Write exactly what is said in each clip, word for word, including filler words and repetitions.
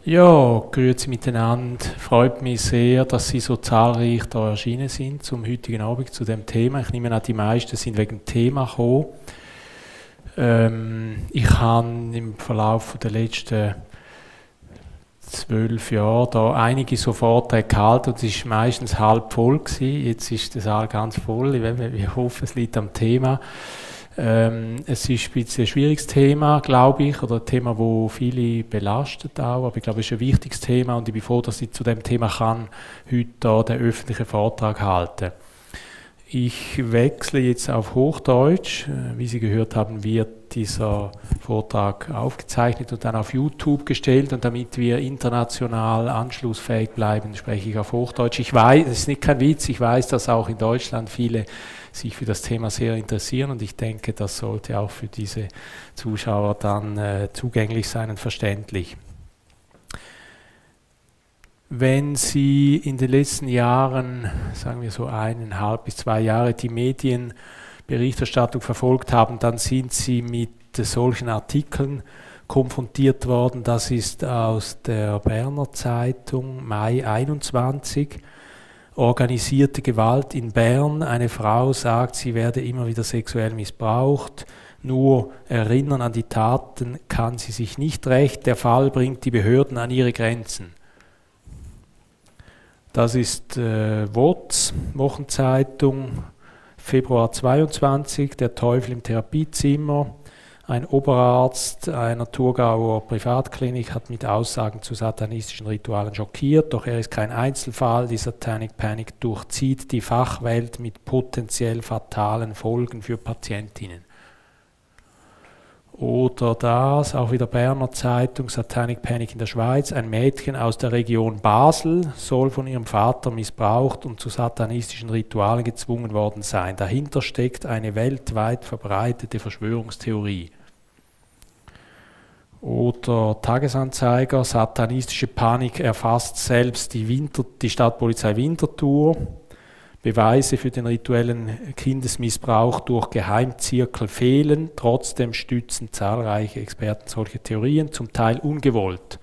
Ja, grüezi miteinander. Freut mich sehr, dass Sie so zahlreich da erschienen sind zum heutigen Abend zu dem Thema. Ich nehme an, die meisten sind wegen dem Thema gekommen. Ähm, ich habe im Verlauf der letzten zwölf Jahre da einige so Vorträge gehalten und es war meistens halb voll gewesen. Jetzt ist der Saal ganz voll. Ich, ich hoffe, es liegt am Thema. Ähm, es ist ein bisschen ein schwieriges Thema, glaube ich, oder ein Thema, das viele belastet auch, aber ich glaube, es ist ein wichtiges Thema und ich bin froh, dass ich zu dem Thema kann heute da den öffentlichen Vortrag halten. Ich wechsle jetzt auf Hochdeutsch. Wie Sie gehört haben, wird dieser Vortrag aufgezeichnet und dann auf YouTube gestellt. Und damit wir international anschlussfähig bleiben, spreche ich auf Hochdeutsch. Ich weiß, es ist nicht kein Witz, ich weiß, dass auch in Deutschland viele sich für das Thema sehr interessieren und ich denke, das sollte auch für diese Zuschauer dann äh, zugänglich sein und verständlich. Wenn Sie in den letzten Jahren, sagen wir so eineinhalb bis zwei Jahre, die Medienberichterstattung verfolgt haben, dann sind Sie mit solchen Artikeln konfrontiert worden. Das ist aus der Berner Zeitung, Mai einundzwanzig. Organisierte Gewalt in Bern. Eine Frau sagt, sie werde immer wieder sexuell missbraucht. Nur erinnern an die Taten kann sie sich nicht recht. Der Fall bringt die Behörden an ihre Grenzen. Das ist äh, W O Z, Wochenzeitung, Februar zweiundzwanzig, der Teufel im Therapiezimmer. Ein Oberarzt einer Thurgauer Privatklinik hat mit Aussagen zu satanistischen Ritualen schockiert, doch er ist kein Einzelfall. Die Satanic Panic durchzieht die Fachwelt mit potenziell fatalen Folgen für Patientinnen. Oder das, auch wieder Berner Zeitung, Satanic Panic in der Schweiz. Ein Mädchen aus der Region Basel soll von ihrem Vater missbraucht und zu satanistischen Ritualen gezwungen worden sein. Dahinter steckt eine weltweit verbreitete Verschwörungstheorie. Oder Tagesanzeiger, satanistische Panik erfasst selbst die, Winter, die Stadtpolizei Winterthur. Beweise für den rituellen Kindesmissbrauch durch Geheimzirkel fehlen, trotzdem stützen zahlreiche Experten solche Theorien, zum Teil ungewollt.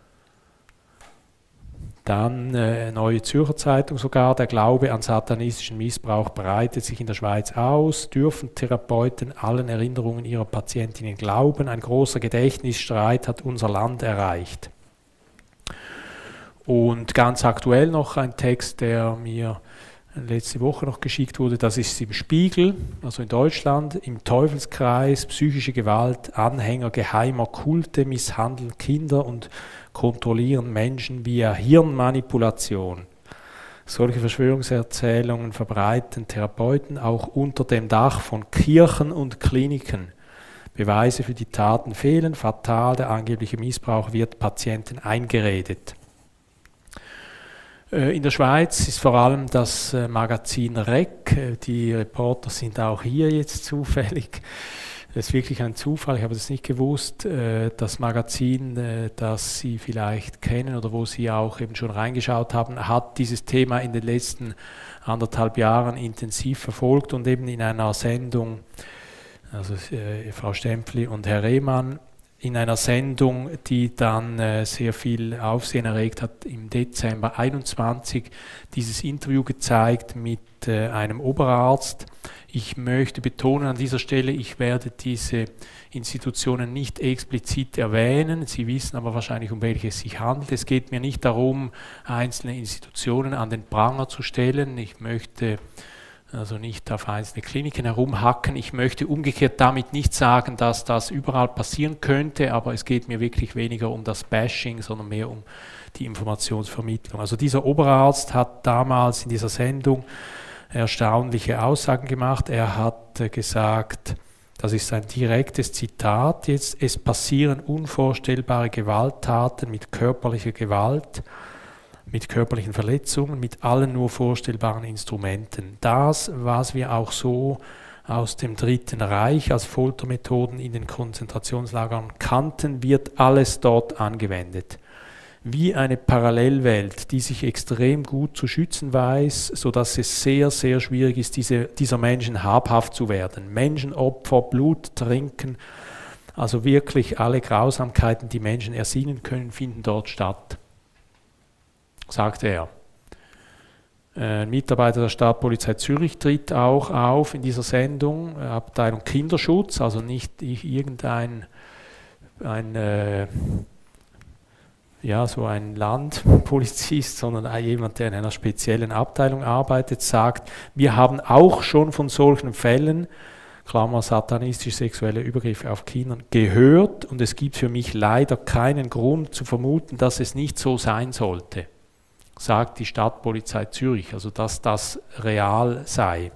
Dann äh, Neue Zürcher Zeitung sogar, der Glaube an satanistischen Missbrauch breitet sich in der Schweiz aus, dürfen Therapeuten allen Erinnerungen ihrer Patientinnen glauben, ein großer Gedächtnisstreit hat unser Land erreicht. Und ganz aktuell noch ein Text, der mir letzte Woche noch geschickt wurde, das ist im Spiegel, also in Deutschland, im Teufelskreis, psychische Gewalt, Anhänger geheimer Kulte misshandeln Kinder und kontrollieren Menschen via Hirnmanipulation. Solche Verschwörungserzählungen verbreiten Therapeuten auch unter dem Dach von Kirchen und Kliniken. Beweise für die Taten fehlen, fatal, der angebliche Missbrauch wird Patienten eingeredet. In der Schweiz ist vor allem das Magazin R E C, die Reporter sind auch hier jetzt zufällig, das ist wirklich ein Zufall, ich habe das nicht gewusst, das Magazin, das Sie vielleicht kennen oder wo Sie auch eben schon reingeschaut haben, hat dieses Thema in den letzten anderthalb Jahren intensiv verfolgt und eben in einer Sendung, also Frau Stempfli und Herr Rehmann, in einer Sendung, die dann äh, sehr viel Aufsehen erregt hat, im Dezember einundzwanzig dieses Interview gezeigt mit äh, einem Oberarzt. Ich möchte betonen an dieser Stelle, ich werde diese Institutionen nicht explizit erwähnen. Sie wissen aber wahrscheinlich, um welche es sich handelt. Es geht mir nicht darum, einzelne Institutionen an den Pranger zu stellen. Ich möchte also nicht auf einzelne Kliniken herumhacken. Ich möchte umgekehrt damit nicht sagen, dass das überall passieren könnte, aber es geht mir wirklich weniger um das Bashing, sondern mehr um die Informationsvermittlung. Also dieser Oberarzt hat damals in dieser Sendung erstaunliche Aussagen gemacht. Er hat gesagt, das ist ein direktes Zitat jetzt, es passieren unvorstellbare Gewalttaten mit körperlicher Gewalt, mit körperlichen Verletzungen, mit allen nur vorstellbaren Instrumenten. Das, was wir auch so aus dem Dritten Reich als Foltermethoden in den Konzentrationslagern kannten, wird alles dort angewendet. Wie eine Parallelwelt, die sich extrem gut zu schützen weiß, sodass es sehr, sehr schwierig ist, diese, dieser Menschen habhaft zu werden. Menschenopfer, Blut trinken, Also wirklich alle Grausamkeiten, die Menschen ersinnen können, finden dort statt, sagte er. Ein Mitarbeiter der Stadtpolizei Zürich tritt auch auf in dieser Sendung, Abteilung Kinderschutz, also nicht irgendein ein, äh, ja, so ein Landpolizist, sondern jemand, der in einer speziellen Abteilung arbeitet, sagt, wir haben auch schon von solchen Fällen, Klammer satanistische sexuelle Übergriffe auf Kindern, gehört und es gibt für mich leider keinen Grund zu vermuten, dass es nicht so sein sollte, sagt die Stadtpolizei Zürich, also dass das real sei.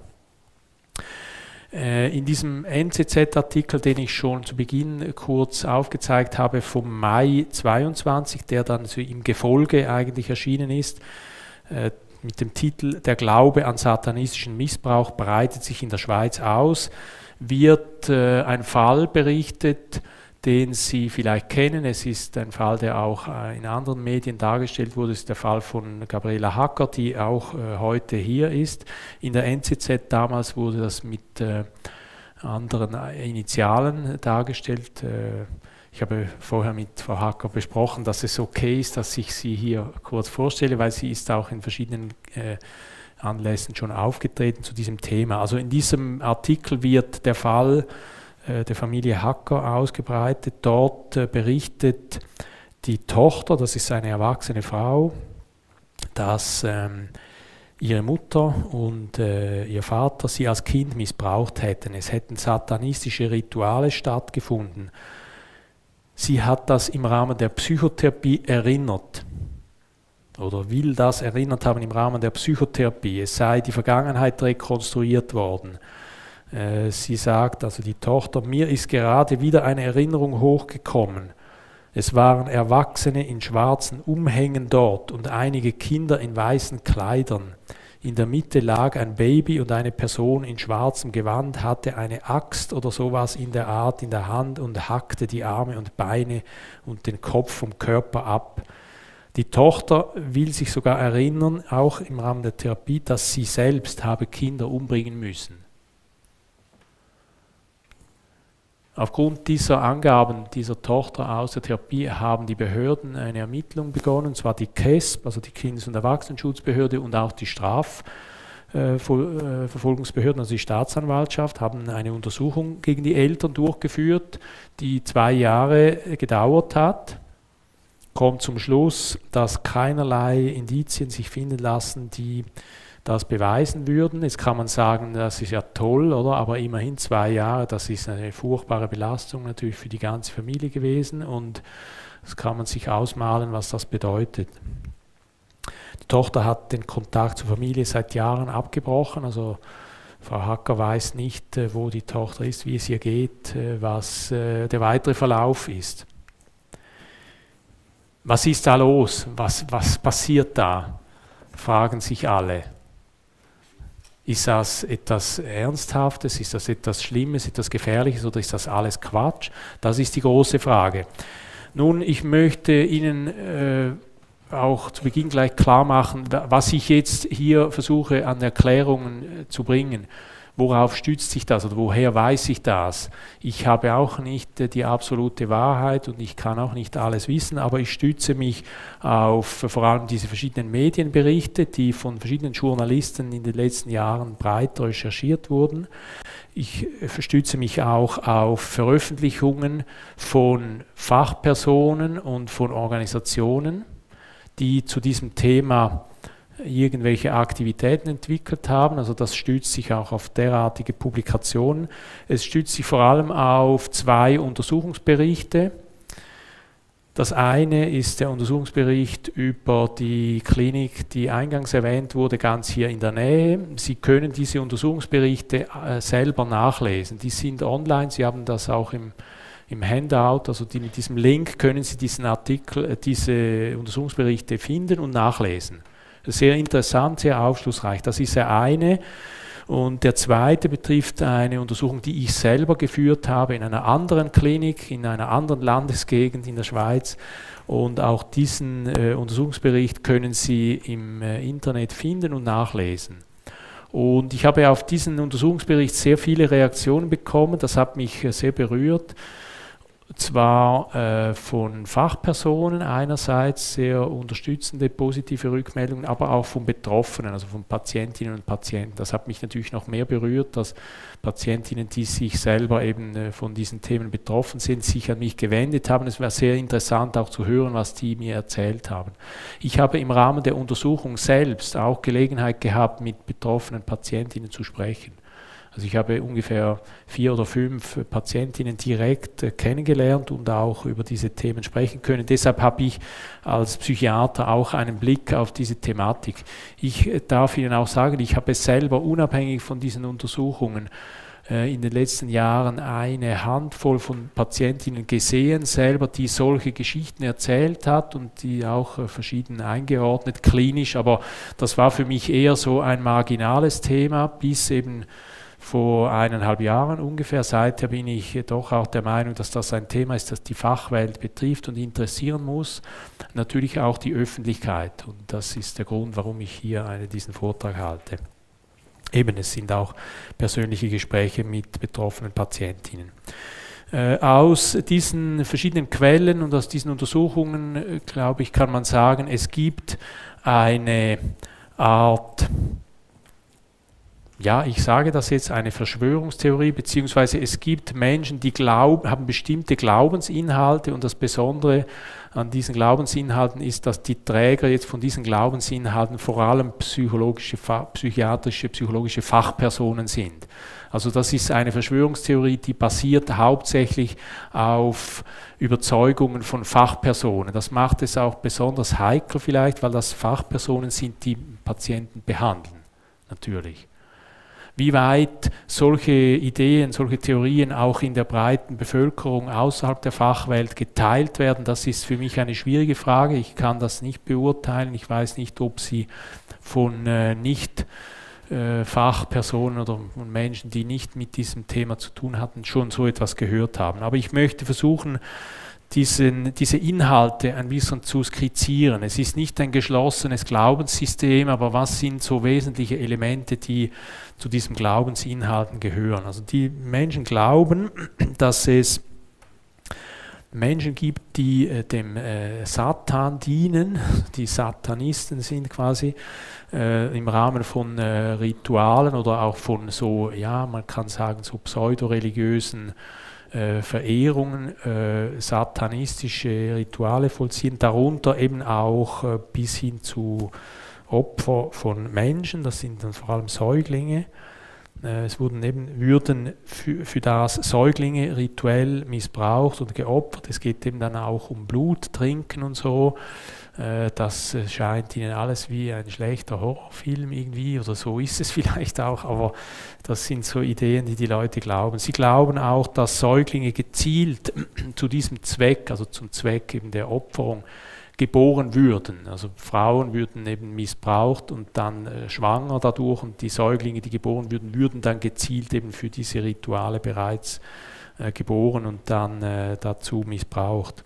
Äh, in diesem N Z Z-Artikel, den ich schon zu Beginn kurz aufgezeigt habe, vom Mai zweiundzwanzig, der dann so im Gefolge eigentlich erschienen ist, äh, mit dem Titel Der Glaube an satanistischen Missbrauch breitet sich in der Schweiz aus, wird äh, ein Fall berichtet, den Sie vielleicht kennen. Es ist ein Fall, der auch äh, in anderen Medien dargestellt wurde. Es ist der Fall von Gabriela Hacker, die auch äh, heute hier ist. In der N Z Z damals wurde das mit äh, anderen Initialen dargestellt. Äh, ich habe vorher mit Frau Hacker besprochen, dass es okay ist, dass ich sie hier kurz vorstelle, weil sie ist auch in verschiedenen äh, Anlässen schon aufgetreten zu diesem Thema. Also in diesem Artikel wird der Fall äh, der Familie Hacker ausgebreitet. Dort äh, berichtet die Tochter, das ist eine erwachsene Frau, dass ähm, ihre Mutter und äh, ihr Vater sie als Kind missbraucht hätten. Es hätten satanistische Rituale stattgefunden. Sie hat das im Rahmen der Psychotherapie erinnert oder will das erinnert haben im Rahmen der Psychotherapie. Es sei die Vergangenheit rekonstruiert worden. Äh, sie sagt, also die Tochter, mir ist gerade wieder eine Erinnerung hochgekommen. Es waren Erwachsene in schwarzen Umhängen dort und einige Kinder in weißen Kleidern. In der Mitte lag ein Baby und eine Person in schwarzem Gewand hatte eine Axt oder sowas in der Art in der Hand und hackte die Arme und Beine und den Kopf vom Körper ab. Die Tochter will sich sogar erinnern, auch im Rahmen der Therapie, dass sie selbst habe Kinder umbringen müssen. Aufgrund dieser Angaben dieser Tochter aus der Therapie haben die Behörden eine Ermittlung begonnen, und zwar die K E S B, also die Kindes- und Erwachsenenschutzbehörde und auch die Strafverfolgungsbehörden, also die Staatsanwaltschaft, haben eine Untersuchung gegen die Eltern durchgeführt, die zwei Jahre gedauert hat. Kommt zum Schluss, dass keinerlei Indizien sich finden lassen, die das beweisen würden. Jetzt kann man sagen, das ist ja toll, oder? Aber immerhin zwei Jahre, das ist eine furchtbare Belastung natürlich für die ganze Familie gewesen und das kann man sich ausmalen, was das bedeutet. Die Tochter hat den Kontakt zur Familie seit Jahren abgebrochen, also Frau Hacker weiß nicht, wo die Tochter ist, wie es ihr geht, was der weitere Verlauf ist. Was ist da los? Was, was passiert da? Fragen sich alle. Ist das etwas Ernsthaftes? Ist das etwas Schlimmes, etwas Gefährliches oder ist das alles Quatsch? Das ist die große Frage. Nun, ich möchte Ihnen äh, auch zu Beginn gleich klar machen, was ich jetzt hier versuche an Erklärungen äh, zu bringen. Worauf stützt sich das oder woher weiß ich das? Ich habe auch nicht äh, die absolute Wahrheit und ich kann auch nicht alles wissen, aber ich stütze mich auf äh, vor allem diese verschiedenen Medienberichte, die von verschiedenen Journalisten in den letzten Jahren breit recherchiert wurden. Ich äh, stütze mich auch auf Veröffentlichungen von Fachpersonen und von Organisationen, die zu diesem Thema irgendwelche Aktivitäten entwickelt haben, also das stützt sich auch auf derartige Publikationen. Es stützt sich vor allem auf zwei Untersuchungsberichte. Das eine ist der Untersuchungsbericht über die Klinik, die eingangs erwähnt wurde, ganz hier in der Nähe. Sie können diese Untersuchungsberichte äh, selber nachlesen. Die sind online, Sie haben das auch im Im Handout, also die, mit diesem Link können Sie diesen Artikel, äh, diese Untersuchungsberichte finden und nachlesen. Sehr interessant, sehr aufschlussreich. Das ist der eine. Und der zweite betrifft eine Untersuchung, die ich selber geführt habe in einer anderen Klinik, in einer anderen Landesgegend in der Schweiz. Und auch diesen äh, Untersuchungsbericht können Sie im äh, Internet finden und nachlesen. Und ich habe auf diesen Untersuchungsbericht sehr viele Reaktionen bekommen. Das hat mich äh, sehr berührt. zwar äh, von Fachpersonen einerseits sehr unterstützende, positive Rückmeldungen, aber auch von Betroffenen, also von Patientinnen und Patienten. Das hat mich natürlich noch mehr berührt, dass Patientinnen, die sich selber eben äh, von diesen Themen betroffen sind, sich an mich gewendet haben. Es war sehr interessant auch zu hören, was die mir erzählt haben. Ich habe im Rahmen der Untersuchung selbst auch Gelegenheit gehabt, mit betroffenen Patientinnen zu sprechen. Also ich habe ungefähr vier oder fünf Patientinnen direkt äh, kennengelernt und auch über diese Themen sprechen können. Deshalb habe ich als Psychiater auch einen Blick auf diese Thematik. Ich äh, darf Ihnen auch sagen, ich habe selber unabhängig von diesen Untersuchungen äh, in den letzten Jahren eine Handvoll von Patientinnen gesehen, selber, die solche Geschichten erzählt hat und die auch äh, verschieden eingeordnet, klinisch, aber das war für mich eher so ein marginales Thema, bis eben vor eineinhalb Jahren ungefähr. Seither bin ich doch auch der Meinung, dass das ein Thema ist, das die Fachwelt betrifft und interessieren muss. Natürlich auch die Öffentlichkeit. Und das ist der Grund, warum ich hier eine, diesen Vortrag halte. Eben, es sind auch persönliche Gespräche mit betroffenen Patientinnen. Äh, aus diesen verschiedenen Quellen und aus diesen Untersuchungen, äh, glaube ich, kann man sagen, es gibt eine Art, ja, ich sage das jetzt, eine Verschwörungstheorie, beziehungsweise es gibt Menschen, die glauben, haben bestimmte Glaubensinhalte und das Besondere an diesen Glaubensinhalten ist, dass die Träger jetzt von diesen Glaubensinhalten vor allem psychologische, psychiatrische, psychologische Fachpersonen sind. Also das ist eine Verschwörungstheorie, die basiert hauptsächlich auf Überzeugungen von Fachpersonen. Das macht es auch besonders heikel vielleicht, weil das Fachpersonen sind, die Patienten behandeln, natürlich. Wie weit solche Ideen, solche Theorien auch in der breiten Bevölkerung außerhalb der Fachwelt geteilt werden, das ist für mich eine schwierige Frage. Ich kann das nicht beurteilen. Ich weiß nicht, ob sie von äh, nicht äh, Fachpersonen oder von Menschen, die nicht mit diesem Thema zu tun hatten, schon so etwas gehört haben. Aber ich möchte versuchen, Diesen, diese Inhalte ein bisschen zu skizzieren. Es ist nicht ein geschlossenes Glaubenssystem, aber was sind so wesentliche Elemente, die zu diesem Glaubensinhalten gehören? Also die Menschen glauben, dass es Menschen gibt, die äh, dem äh, Satan dienen, die Satanisten sind quasi, äh, im Rahmen von äh, Ritualen oder auch von so, ja, man kann sagen, so pseudoreligiösen Äh, Verehrungen, äh, satanistische Rituale vollziehen, darunter eben auch äh, bis hin zu Opfer von Menschen, das sind dann vor allem Säuglinge. Äh, es wurden eben, würden für, für das Säuglinge rituell missbraucht und geopfert. Es geht eben dann auch um Blut trinken und so. Äh, das scheint ihnen alles wie ein schlechter Horrorfilm irgendwie, oder so ist es vielleicht auch, aber das sind so Ideen, die die Leute glauben. Sie glauben auch, dass Säuglinge gezielt zu diesem Zweck, also zum Zweck eben der Opferung, geboren würden. Also Frauen würden eben missbraucht und dann äh, schwanger dadurch, und die Säuglinge, die geboren würden, würden dann gezielt eben für diese Rituale bereits äh, geboren und dann äh, dazu missbraucht.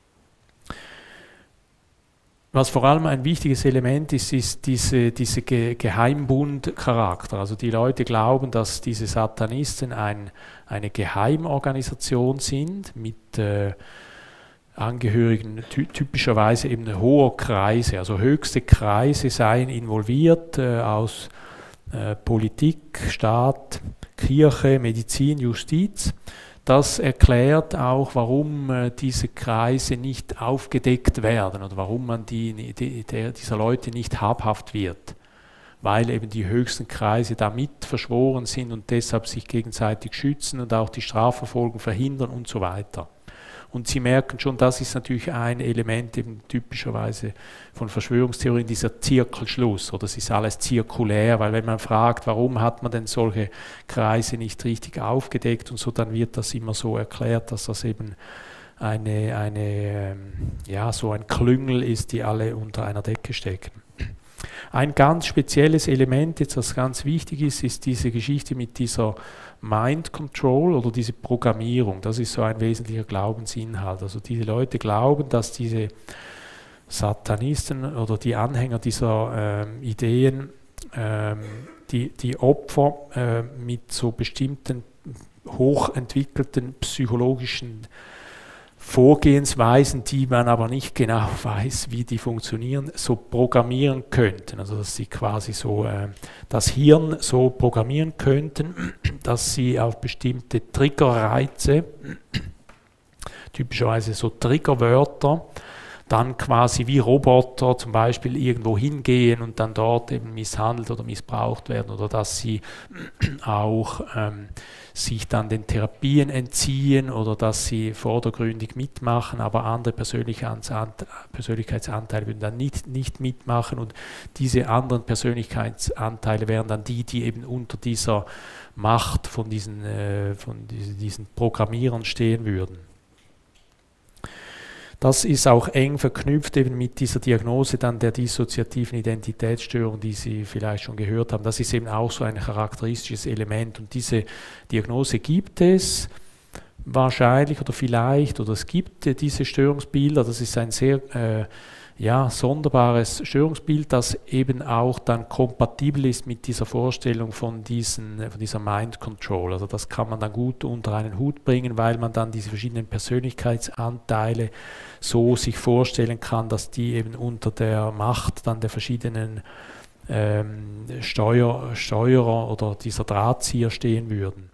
Was vor allem ein wichtiges Element ist, ist diese, diese Ge Geheimbund-Charakter. Also die Leute glauben, dass diese Satanisten ein, eine Geheimorganisation sind mit äh, Angehörigen ty typischerweise eben hoher Kreise, also höchste Kreise seien involviert äh, aus äh, Politik, Staat, Kirche, Medizin, Justiz. Das erklärt auch, warum äh, diese Kreise nicht aufgedeckt werden oder warum man die, die, der, dieser Leute nicht habhaft wird, weil eben die höchsten Kreise damit verschworen sind und deshalb sich gegenseitig schützen und auch die Strafverfolgung verhindern und so weiter. Und Sie merken schon, das ist natürlich ein Element eben typischerweise von Verschwörungstheorien, dieser Zirkelschluss, oder es ist alles zirkulär, weil wenn man fragt, warum hat man denn solche Kreise nicht richtig aufgedeckt und so, dann wird das immer so erklärt, dass das eben eine, eine ja, so ein Klüngel ist, die alle unter einer Decke stecken. Ein ganz spezielles Element, jetzt was ganz wichtig ist, ist diese Geschichte mit dieser Mind Control oder diese Programmierung. Das ist so ein wesentlicher Glaubensinhalt. Also diese Leute glauben, dass diese Satanisten oder die Anhänger dieser ähm, Ideen ähm, die, die Opfer äh, mit so bestimmten hochentwickelten psychologischen Vorgehensweisen, die man aber nicht genau weiß, wie die funktionieren, so programmieren könnten. Also dass sie quasi so äh, das Hirn so programmieren könnten, dass sie auf bestimmte Triggerreize, typischerweise so Triggerwörter, dann quasi wie Roboter zum Beispiel irgendwo hingehen und dann dort eben misshandelt oder missbraucht werden, oder dass sie auch ähm, sich dann den Therapien entziehen oder dass sie vordergründig mitmachen, aber andere Persönlichkeitsanteile würden dann nicht, nicht mitmachen, und diese anderen Persönlichkeitsanteile wären dann die, die eben unter dieser Macht von diesen, äh, von diesen Programmierern stehen würden. Das ist auch eng verknüpft eben mit dieser Diagnose dann der dissoziativen Identitätsstörung, die Sie vielleicht schon gehört haben. Das ist eben auch so ein charakteristisches Element, und diese Diagnose gibt es wahrscheinlich oder vielleicht, oder es gibt diese Störungsbilder. Das ist ein sehr äh, ja, sonderbares Störungsbild, das eben auch dann kompatibel ist mit dieser Vorstellung von, diesen, von dieser Mind Control. Also das kann man dann gut unter einen Hut bringen, weil man dann diese verschiedenen Persönlichkeitsanteile so sich vorstellen kann, dass die eben unter der Macht dann der verschiedenen ähm, Steuer, Steuerer oder dieser Drahtzieher stehen würden.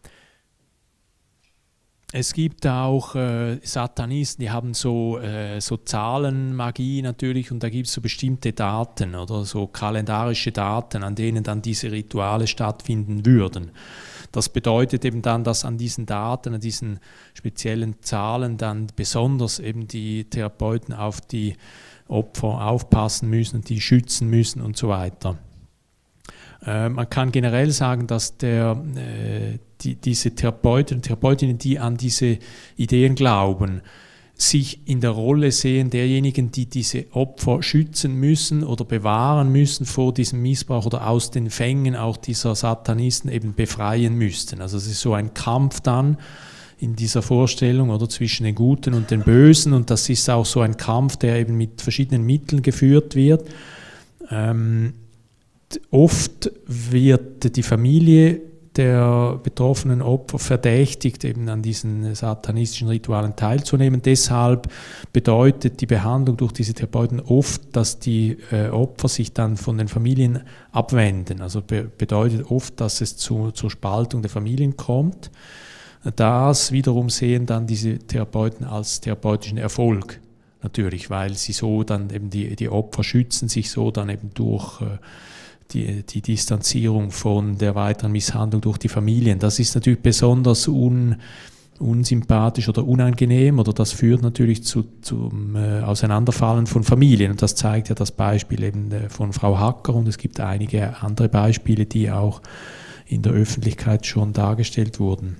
Es gibt auch äh, Satanisten, die haben so, äh, so Zahlenmagie natürlich, und da gibt es so bestimmte Daten oder so kalendarische Daten, an denen dann diese Rituale stattfinden würden. Das bedeutet eben dann, dass an diesen Daten, an diesen speziellen Zahlen dann besonders eben die Therapeuten auf die Opfer aufpassen müssen und die schützen müssen und so weiter. Äh, man kann generell sagen, dass der, äh, die, diese Therapeuten und Therapeutinnen, die an diese Ideen glauben, sich in der Rolle sehen derjenigen, die diese Opfer schützen müssen oder bewahren müssen vor diesem Missbrauch oder aus den Fängen auch dieser Satanisten eben befreien müssten. Also es ist so ein Kampf dann in dieser Vorstellung oder zwischen den Guten und den Bösen, und das ist auch so ein Kampf, der eben mit verschiedenen Mitteln geführt wird. Ähm, oft wird die Familie der betroffenen Opfer verdächtigt, eben an diesen satanistischen Ritualen teilzunehmen. Deshalb bedeutet die Behandlung durch diese Therapeuten oft, dass die äh, Opfer sich dann von den Familien abwenden. Also be bedeutet oft, dass es zu, zur Spaltung der Familien kommt. Das wiederum sehen dann diese Therapeuten als therapeutischen Erfolg. Natürlich, weil sie so dann eben die, die Opfer schützen sich so dann eben durch äh, Die, die Distanzierung von der weiteren Misshandlung durch die Familien. Das ist natürlich besonders un, unsympathisch oder unangenehm, oder das führt natürlich zu, zum äh, Auseinanderfallen von Familien, und das zeigt ja das Beispiel eben äh, von Frau Hacker, und es gibt einige andere Beispiele, die auch in der Öffentlichkeit schon dargestellt wurden.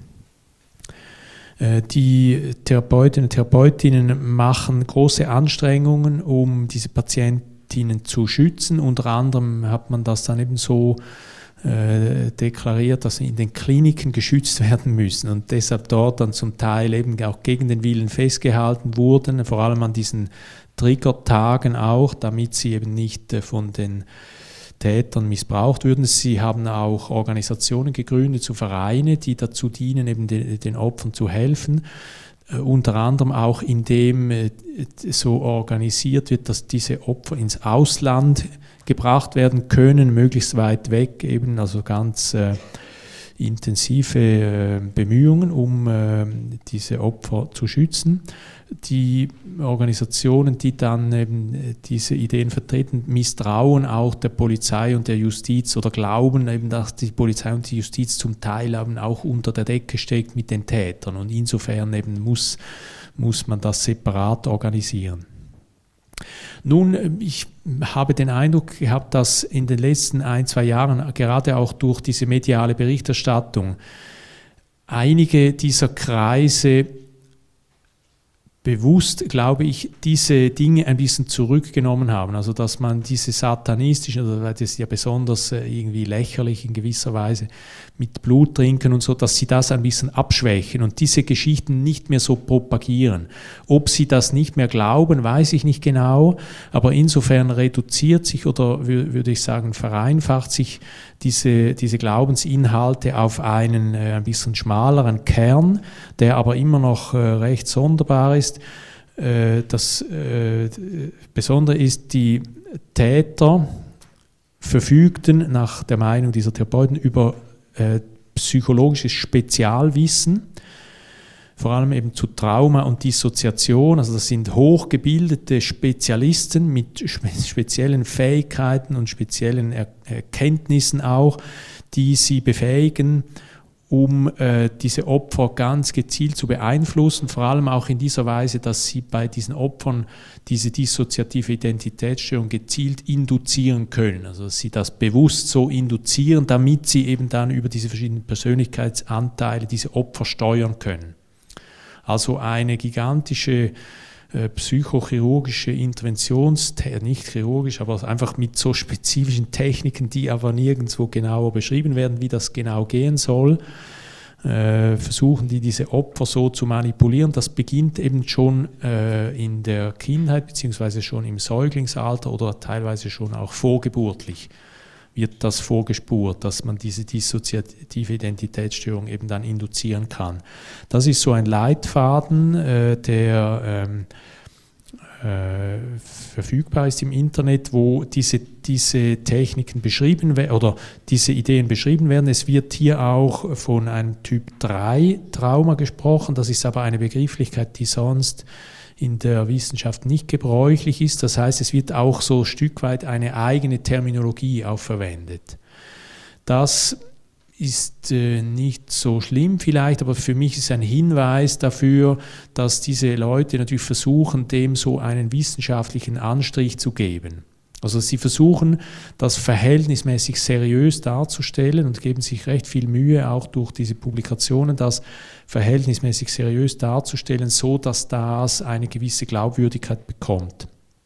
Äh, die Therapeutinnen und Therapeutinnen machen große Anstrengungen, um diese Patienten ihnen zu schützen. Unter anderem hat man das dann eben so äh, deklariert, dass sie in den Kliniken geschützt werden müssen und deshalb dort dann zum Teil eben auch gegen den Willen festgehalten wurden, vor allem an diesen Triggertagen auch, damit sie eben nicht äh, von den Tätern missbraucht würden. Sie haben auch Organisationen gegründet, so Vereine, die dazu dienen, eben de, den Opfern zu helfen. Uh, unter anderem auch, indem uh, so organisiert wird, dass diese Opfer ins Ausland gebracht werden können, möglichst weit weg, eben also ganz uh, intensive uh, Bemühungen, um uh, diese Opfer zu schützen. Die Organisationen, die dann eben diese Ideen vertreten, misstrauen auch der Polizei und der Justiz oder glauben eben, dass die Polizei und die Justiz zum Teil eben auch unter der Decke steckt mit den Tätern, und insofern eben muss, muss man das separat organisieren. Nun, ich habe den Eindruck gehabt, dass in den letzten ein, zwei Jahren, gerade auch durch diese mediale Berichterstattung, einige dieser Kreise bewusst, glaube ich, diese Dinge ein bisschen zurückgenommen haben. Also dass man diese satanistischen, oder das ist ja besonders irgendwie lächerlich in gewisser Weise, mit Blut trinken und so, dass sie das ein bisschen abschwächen und diese Geschichten nicht mehr so propagieren. Ob sie das nicht mehr glauben, weiß ich nicht genau, aber insofern reduziert sich oder würde ich sagen vereinfacht sich diese, diese Glaubensinhalte auf einen äh, ein bisschen schmaleren Kern, der aber immer noch äh, recht sonderbar ist. Äh, das äh, Besondere ist, die Täter verfügten nach der Meinung dieser Therapeuten über äh, psychologisches Spezialwissen, vor allem eben zu Trauma und Dissoziation. Also das sind hochgebildete Spezialisten mit speziellen Fähigkeiten und speziellen Erkenntnissen auch, die sie befähigen, um äh, diese Opfer ganz gezielt zu beeinflussen, vor allem auch in dieser Weise, dass sie bei diesen Opfern diese dissoziative Identitätsstörung gezielt induzieren können, also dass sie das bewusst so induzieren, damit sie eben dann über diese verschiedenen Persönlichkeitsanteile diese Opfer steuern können. Also eine gigantische äh, psychochirurgische Interventions, nicht chirurgisch, aber einfach mit so spezifischen Techniken, die aber nirgendwo genauer beschrieben werden, wie das genau gehen soll, äh, versuchen die diese Opfer so zu manipulieren. Das beginnt eben schon äh, in der Kindheit, beziehungsweise schon im Säuglingsalter oder teilweise schon auch vorgeburtlich wird das vorgespurt, dass man diese dissoziative Identitätsstörung eben dann induzieren kann. Das ist so ein Leitfaden, äh, der ähm, äh, verfügbar ist im Internet, wo diese, diese Techniken beschrieben werden oder diese Ideen beschrieben werden. Es wird hier auch von einem Typ drei Trauma gesprochen, das ist aber eine Begrifflichkeit, die sonst in der Wissenschaft nicht gebräuchlich ist. Das heißt, es wird auch so ein Stück weit eine eigene Terminologie auch verwendet. Das ist äh, nicht so schlimm vielleicht, aber für mich ist ein Hinweis dafür, dass diese Leute natürlich versuchen, dem so einen wissenschaftlichen Anstrich zu geben. Also sie versuchen, das verhältnismäßig seriös darzustellen und geben sich recht viel Mühe, auch durch diese Publikationen, das verhältnismäßig seriös darzustellen, so dass das eine gewisse Glaubwürdigkeit bekommt.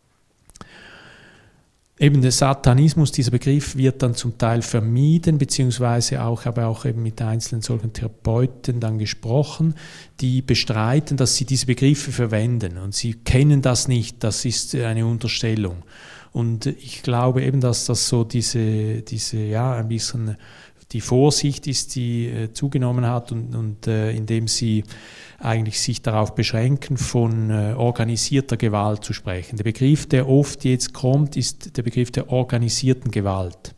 Eben der Satanismus, dieser Begriff wird dann zum Teil vermieden, beziehungsweise auch, habe auch eben mit einzelnen solchen Therapeuten dann gesprochen, die bestreiten, dass sie diese Begriffe verwenden und sie kennen das nicht, das ist eine Unterstellung. Und ich glaube eben, dass das so diese, diese ja, ein bisschen die Vorsicht ist, die äh, zugenommen hat und, und äh, indem sie eigentlich sich darauf beschränken, von äh, organisierter Gewalt zu sprechen. Der Begriff, der oft jetzt kommt, ist der Begriff der organisierten Gewalt.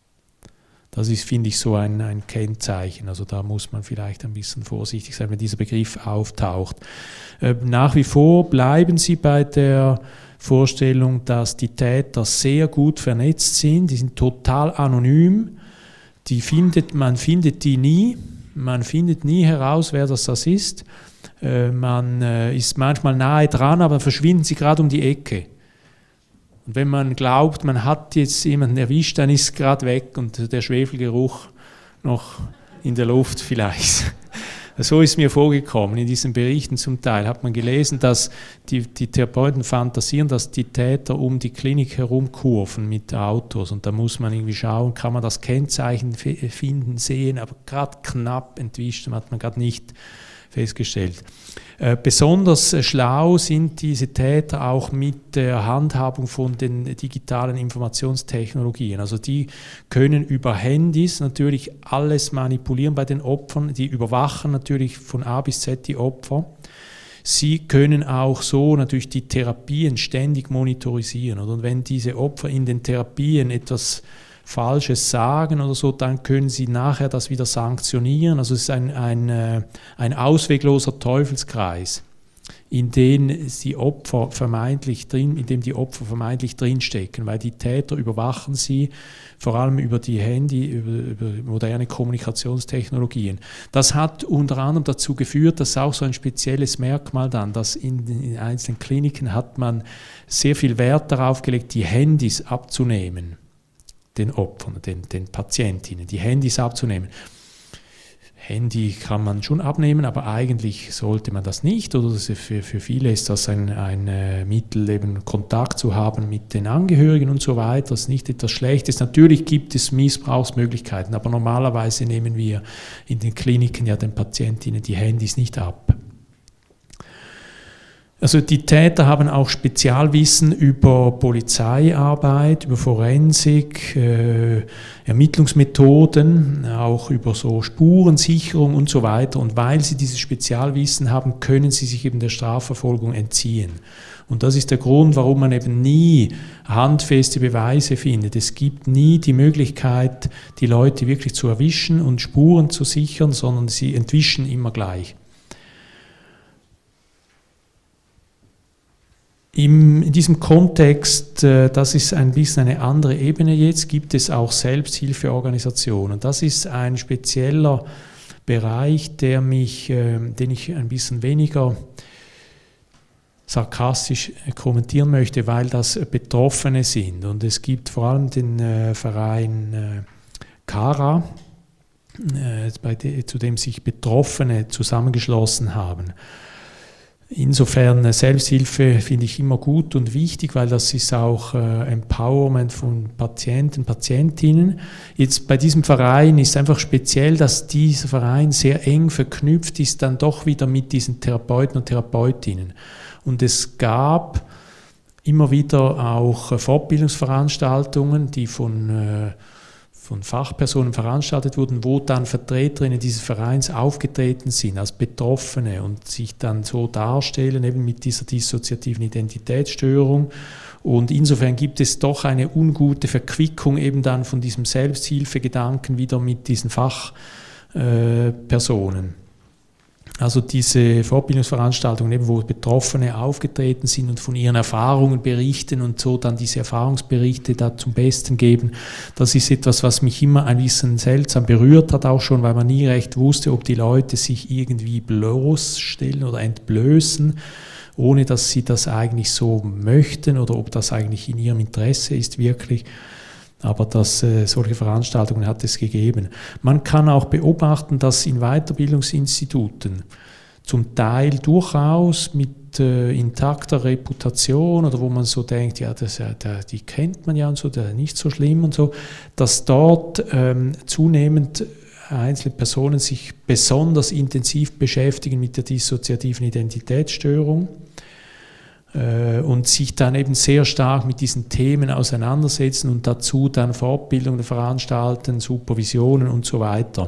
Das ist, finde ich, so ein, ein Kennzeichen. Also da muss man vielleicht ein bisschen vorsichtig sein, wenn dieser Begriff auftaucht. Äh, nach wie vor bleiben sie bei der Vorstellung, dass die Täter sehr gut vernetzt sind, die sind total anonym, die findet, man findet die nie, man findet nie heraus, wer das, das ist, äh, man äh, ist manchmal nahe dran, aber verschwinden sie gerade um die Ecke. Und wenn man glaubt, man hat jetzt jemanden erwischt, dann ist gerade weg und der Schwefelgeruch noch in der Luft vielleicht. So ist mir vorgekommen, in diesen Berichten zum Teil hat man gelesen, dass die, die Therapeuten fantasieren, dass die Täter um die Klinik herum kurven mit Autos und da muss man irgendwie schauen, kann man das Kennzeichen finden, sehen, aber gerade knapp entwischt hat man gerade nicht festgestellt. Äh, besonders äh, schlau sind diese Täter auch mit der Handhabung von den digitalen Informationstechnologien. Also die können über Handys natürlich alles manipulieren bei den Opfern, die überwachen natürlich von A bis Z die Opfer. Sie können auch so natürlich die Therapien ständig monitorisieren. Und wenn diese Opfer in den Therapien etwas Falsches sagen oder so, dann können sie nachher das wieder sanktionieren. Also es ist ein, ein, ein auswegloser Teufelskreis, in dem die Opfer vermeintlich drin, in dem die Opfer vermeintlich drinstecken, weil die Täter überwachen sie, vor allem über die Handy, über, über moderne Kommunikationstechnologien. Das hat unter anderem dazu geführt, dass auch so ein spezielles Merkmal dann, dass in den einzelnen Kliniken hat man sehr viel Wert darauf gelegt, die Handys abzunehmen. Den Opfern, den, den Patientinnen, die Handys abzunehmen. Handy kann man schon abnehmen, aber eigentlich sollte man das nicht. Oder für, für viele ist das ein, ein Mittel, eben Kontakt zu haben mit den Angehörigen und so weiter. Das ist nicht etwas Schlechtes. Natürlich gibt es Missbrauchsmöglichkeiten, aber normalerweise nehmen wir in den Kliniken ja den Patientinnen die Handys nicht ab. Also die Täter haben auch Spezialwissen über Polizeiarbeit, über Forensik, äh, Ermittlungsmethoden, auch über so Spurensicherung und so weiter. Und weil sie dieses Spezialwissen haben, können sie sich eben der Strafverfolgung entziehen. Und das ist der Grund, warum man eben nie handfeste Beweise findet. Es gibt nie die Möglichkeit, die Leute wirklich zu erwischen und Spuren zu sichern, sondern sie entwischen immer gleich. Im, in diesem Kontext, äh, das ist ein bisschen eine andere Ebene jetzt, gibt es auch Selbsthilfeorganisationen. Das ist ein spezieller Bereich, der mich, äh, den ich ein bisschen weniger sarkastisch kommentieren möchte, weil das Betroffene sind. Und es gibt vor allem den äh, Verein äh, CARA, äh, bei de, zu dem sich Betroffene zusammengeschlossen haben. Insofern Selbsthilfe finde ich immer gut und wichtig, weil das ist auch äh, Empowerment von Patienten, Patientinnen. Jetzt bei diesem Verein ist einfach speziell, dass dieser Verein sehr eng verknüpft ist dann doch wieder mit diesen Therapeuten und Therapeutinnen. Und es gab immer wieder auch Fortbildungsveranstaltungen, die von äh, von Fachpersonen veranstaltet wurden, wo dann Vertreterinnen dieses Vereins aufgetreten sind als Betroffene und sich dann so darstellen, eben mit dieser dissoziativen Identitätsstörung. Und insofern gibt es doch eine ungute Verquickung eben dann von diesem Selbsthilfegedanken wieder mit diesen Fachpersonen. Also diese Fortbildungsveranstaltungen, wo Betroffene aufgetreten sind und von ihren Erfahrungen berichten und so dann diese Erfahrungsberichte da zum Besten geben, das ist etwas, was mich immer ein bisschen seltsam berührt hat, auch schon, weil man nie recht wusste, ob die Leute sich irgendwie bloßstellen oder entblößen, ohne dass sie das eigentlich so möchten oder ob das eigentlich in ihrem Interesse ist wirklich. Aber das, äh, solche Veranstaltungen hat es gegeben. Man kann auch beobachten, dass in Weiterbildungsinstituten zum Teil durchaus mit äh, intakter Reputation oder wo man so denkt, ja, das, ja der, die kennt man ja und so, der ist nicht so schlimm und so, dass dort ähm, zunehmend einzelne Personen sich besonders intensiv beschäftigen mit der dissoziativen Identitätsstörung und sich dann eben sehr stark mit diesen Themen auseinandersetzen und dazu dann Fortbildungen veranstalten, Supervisionen und so weiter.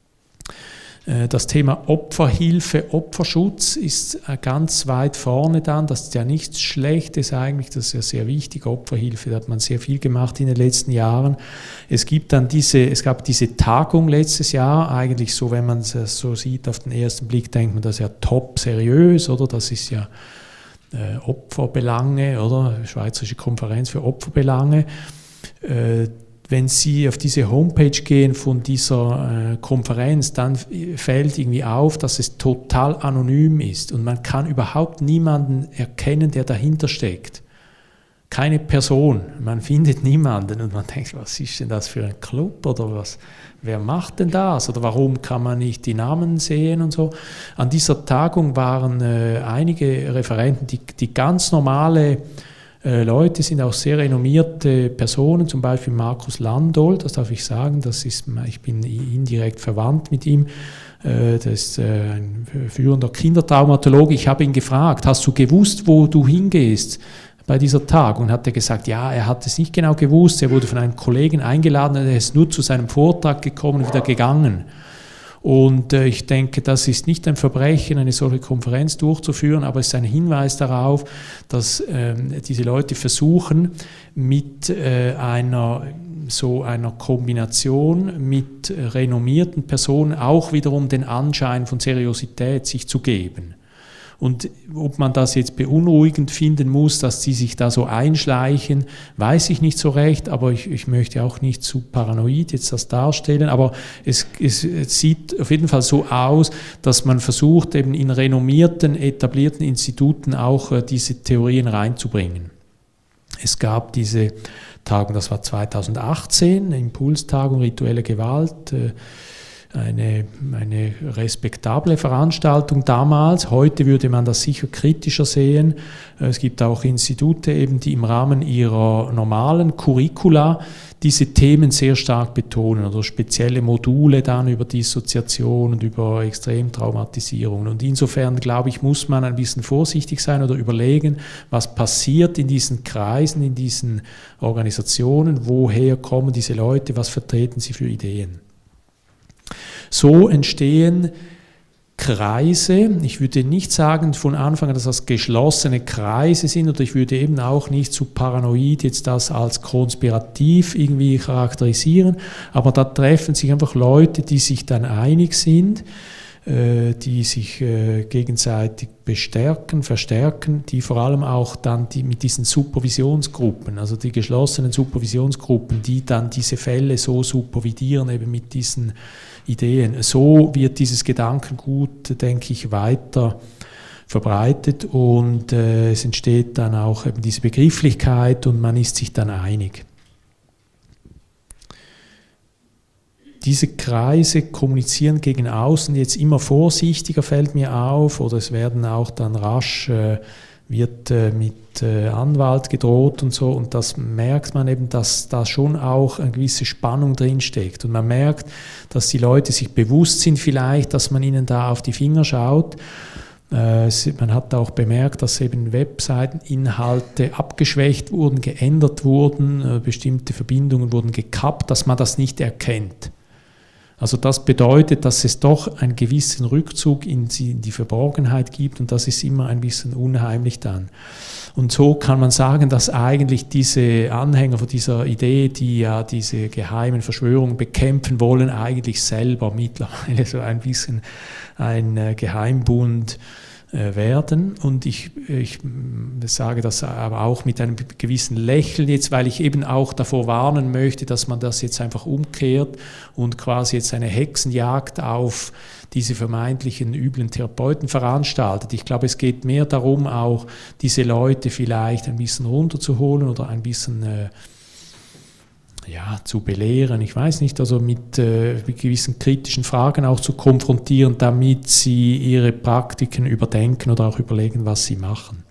Das Thema Opferhilfe, Opferschutz ist ganz weit vorne dann. Das ist ja nichts Schlechtes eigentlich, das ist ja sehr wichtig. Opferhilfe, da hat man sehr viel gemacht in den letzten Jahren. Es gibt dann diese, es gab diese Tagung letztes Jahr, eigentlich so, wenn man es so sieht, auf den ersten Blick denkt man, das ist ja top seriös, oder? Das ist ja Äh, Opferbelange, oder Schweizerische Konferenz für Opferbelange. Äh, wenn Sie auf diese Homepage gehen von dieser äh, Konferenz, dann fällt irgendwie auf, dass es total anonym ist und man kann überhaupt niemanden erkennen, der dahinter steckt. Keine Person, man findet niemanden und man denkt, was ist denn das für ein Club oder was? Wer macht denn das oder warum kann man nicht die Namen sehen und so? An dieser Tagung waren äh, einige Referenten, die, die ganz normale äh, Leute sind, auch sehr renommierte Personen, zum Beispiel Markus Landolt, das darf ich sagen, das ist, ich bin indirekt verwandt mit ihm. Äh, das ist äh, ein führender Kindertraumatologe. Ich habe ihn gefragt, hast du gewusst, wo du hingehst bei dieser Tagung? Und hat er gesagt, ja, er hat es nicht genau gewusst, er wurde von einem Kollegen eingeladen, er ist nur zu seinem Vortrag gekommen und wieder gegangen. Und äh, ich denke, das ist nicht ein Verbrechen, eine solche Konferenz durchzuführen, aber es ist ein Hinweis darauf, dass ähm, diese Leute versuchen, mit äh, einer so einer Kombination mit renommierten Personen auch wiederum den Anschein von Seriosität sich zu geben. Und ob man das jetzt beunruhigend finden muss, dass sie sich da so einschleichen, weiß ich nicht so recht, aber ich, ich möchte auch nicht zu paranoid jetzt das darstellen, aber es, es, es sieht auf jeden Fall so aus, dass man versucht, eben in renommierten, etablierten Instituten auch äh, diese Theorien reinzubringen. Es gab diese Tagung, das war zweitausendachtzehn, Impulstagung rituelle Gewalt, äh, eine, eine respektable Veranstaltung damals. Heute würde man das sicher kritischer sehen. Es gibt auch Institute, eben, die im Rahmen ihrer normalen Curricula diese Themen sehr stark betonen oder spezielle Module dann über Dissoziation und über Extremtraumatisierung. Und insofern, glaube ich, muss man ein bisschen vorsichtig sein oder überlegen, was passiert in diesen Kreisen, in diesen Organisationen, woher kommen diese Leute, was vertreten sie für Ideen. So entstehen Kreise. Ich würde nicht sagen von Anfang an, dass das geschlossene Kreise sind, oder ich würde eben auch nicht zu paranoid jetzt das als konspirativ irgendwie charakterisieren, aber da treffen sich einfach Leute, die sich dann einig sind, die sich gegenseitig bestärken, verstärken, die vor allem auch dann die mit diesen Supervisionsgruppen, also die geschlossenen Supervisionsgruppen, die dann diese Fälle so supervidieren, eben mit diesen Ideen. So wird dieses Gedankengut, denke ich, weiter verbreitet und äh, es entsteht dann auch eben diese Begrifflichkeit und man ist sich dann einig. Diese Kreise kommunizieren gegen außen jetzt immer vorsichtiger, fällt mir auf, oder es werden auch dann rasch, äh, wird äh, mit äh, Anwalt gedroht und so, und das merkt man eben, dass da schon auch eine gewisse Spannung drinsteckt und man merkt, dass die Leute sich bewusst sind vielleicht, dass man ihnen da auf die Finger schaut. Äh, man hat auch bemerkt, dass eben Webseiteninhalte abgeschwächt wurden, geändert wurden, äh, bestimmte Verbindungen wurden gekappt, dass man das nicht erkennt. Also das bedeutet, dass es doch einen gewissen Rückzug in die Verborgenheit gibt und das ist immer ein bisschen unheimlich dann. Und so kann man sagen, dass eigentlich diese Anhänger von dieser Idee, die ja diese geheimen Verschwörungen bekämpfen wollen, eigentlich selber mittlerweile so ein bisschen ein Geheimbund werden. Und ich, ich sage das aber auch mit einem gewissen Lächeln jetzt, weil ich eben auch davor warnen möchte, dass man das jetzt einfach umkehrt und quasi jetzt eine Hexenjagd auf diese vermeintlichen üblen Therapeuten veranstaltet. Ich glaube, es geht mehr darum, auch diese Leute vielleicht ein bisschen runterzuholen oder ein bisschen äh, ja, zu belehren, ich weiß nicht, also mit, äh, mit gewissen kritischen Fragen auch zu konfrontieren, damit sie ihre Praktiken überdenken oder auch überlegen, was sie machen.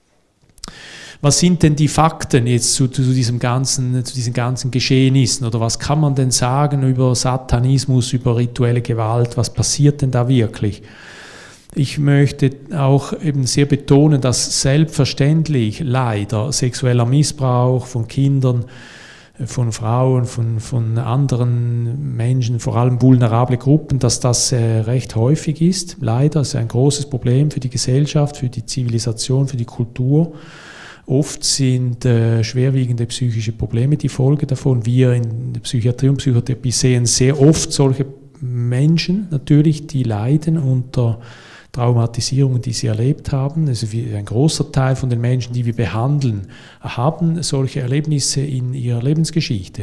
Was sind denn die Fakten jetzt zu, zu, diesem ganzen, zu diesen ganzen Geschehnissen oder was kann man denn sagen über Satanismus, über rituelle Gewalt, was passiert denn da wirklich? Ich möchte auch eben sehr betonen, dass selbstverständlich leider sexueller Missbrauch von Kindern, von Frauen, von, von anderen Menschen, vor allem vulnerable Gruppen, dass das äh, recht häufig ist. Leider ist ein großes Problem für die Gesellschaft, für die Zivilisation, für die Kultur. Oft sind äh, schwerwiegende psychische Probleme die Folge davon. Wir in der Psychiatrie und Psychotherapie sehen sehr oft solche Menschen natürlich, die leiden unter Traumatisierungen, die sie erlebt haben. Also ein großer Teil von den Menschen, die wir behandeln, haben solche Erlebnisse in ihrer Lebensgeschichte.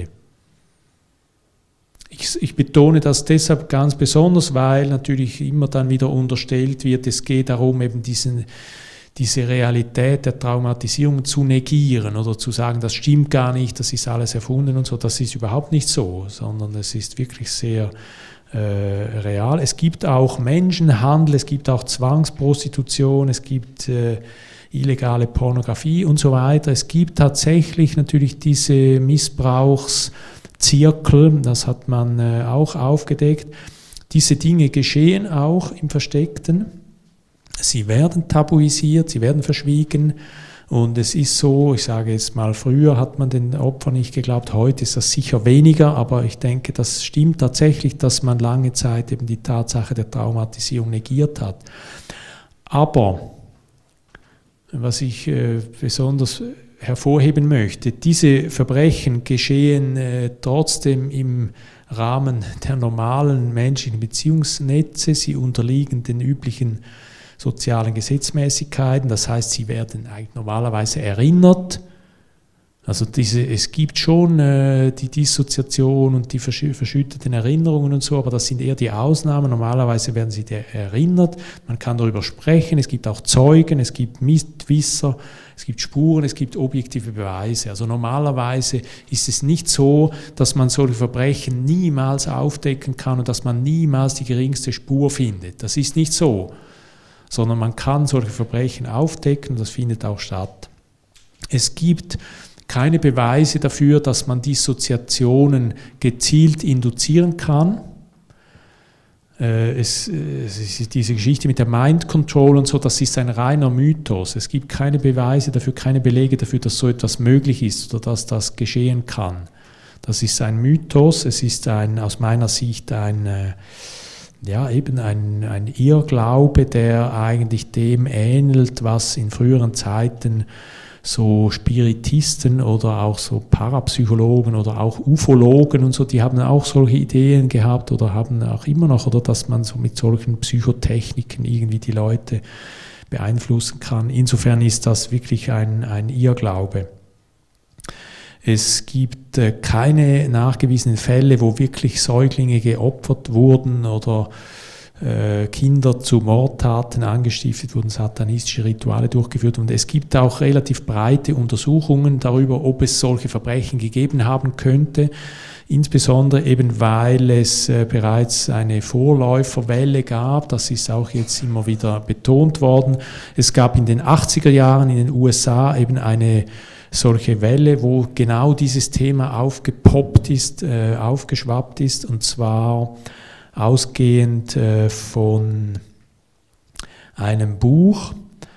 Ich, ich betone das deshalb ganz besonders, weil natürlich immer dann wieder unterstellt wird, es geht darum, eben diesen, diese Realität der Traumatisierung zu negieren oder zu sagen, das stimmt gar nicht, das ist alles erfunden und so. Das ist überhaupt nicht so, sondern es ist wirklich sehr Äh, real. Es gibt auch Menschenhandel, es gibt auch Zwangsprostitution, es gibt äh, illegale Pornografie und so weiter. Es gibt tatsächlich natürlich diese Missbrauchszirkel, das hat man äh, auch aufgedeckt. Diese Dinge geschehen auch im Versteckten. Sie werden tabuisiert, sie werden verschwiegen. Und es ist so, ich sage jetzt mal, früher hat man den Opfern nicht geglaubt, heute ist das sicher weniger, aber ich denke, das stimmt tatsächlich, dass man lange Zeit eben die Tatsache der Traumatisierung negiert hat. Aber, was ich äh, besonders hervorheben möchte, diese Verbrechen geschehen äh, trotzdem im Rahmen der normalen menschlichen Beziehungsnetze, sie unterliegen den üblichen sozialen Gesetzmäßigkeiten, das heißt, sie werden eigentlich normalerweise erinnert, Also diese, es gibt schon äh, die Dissoziation und die versch verschütteten Erinnerungen und so, aber das sind eher die Ausnahmen. Normalerweise werden sie erinnert, man kann darüber sprechen, es gibt auch Zeugen, es gibt Mitwisser, es gibt Spuren, es gibt objektive Beweise. Also normalerweise ist es nicht so, dass man solche Verbrechen niemals aufdecken kann und dass man niemals die geringste Spur findet. Das ist nicht so, sondern man kann solche Verbrechen aufdecken und das findet auch statt. Es gibt keine Beweise dafür, dass man Dissoziationen gezielt induzieren kann. Äh, es, es ist diese Geschichte mit der Mind Control und so, das ist ein reiner Mythos. Es gibt keine Beweise dafür, keine Belege dafür, dass so etwas möglich ist oder dass das geschehen kann. Das ist ein Mythos, es ist ein, aus meiner Sicht ein, äh, ja, eben ein, ein Irrglaube, der eigentlich dem ähnelt, was in früheren Zeiten so Spiritisten oder auch so Parapsychologen oder auch Ufologen und so, die haben auch solche Ideen gehabt oder haben auch immer noch, oder dass man so mit solchen Psychotechniken irgendwie die Leute beeinflussen kann. Insofern ist das wirklich ein, ein Irrglaube. Es gibt äh, keine nachgewiesenen Fälle, wo wirklich Säuglinge geopfert wurden oder Kinder zu Mordtaten angestiftet wurden, satanistische Rituale durchgeführt, und es gibt auch relativ breite Untersuchungen darüber, ob es solche Verbrechen gegeben haben könnte, insbesondere eben weil es äh, bereits eine Vorläuferwelle gab, das ist auch jetzt immer wieder betont worden. Es gab in den achtziger Jahren in den U S A eben eine solche Welle, wo genau dieses Thema aufgepoppt ist, äh, aufgeschwappt ist, und zwar ausgehend äh, von einem Buch,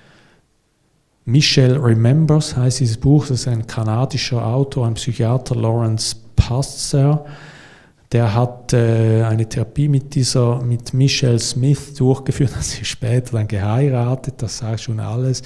Michel Remembers heißt dieses Buch, das ist ein kanadischer Autor, ein Psychiater, Lawrence Passer, der hat äh, eine Therapie mit dieser, mit Michelle Smith durchgeführt, sie später dann geheiratet, das sagt schon alles.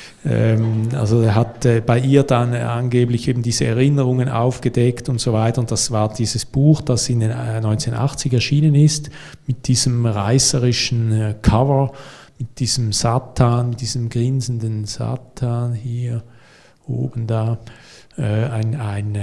Also er hat bei ihr dann angeblich eben diese Erinnerungen aufgedeckt und so weiter, und das war dieses Buch, das in den neunzehnhundertachtzig erschienen ist, mit diesem reißerischen Cover, mit diesem Satan, diesem grinsenden Satan hier oben da, ein, ein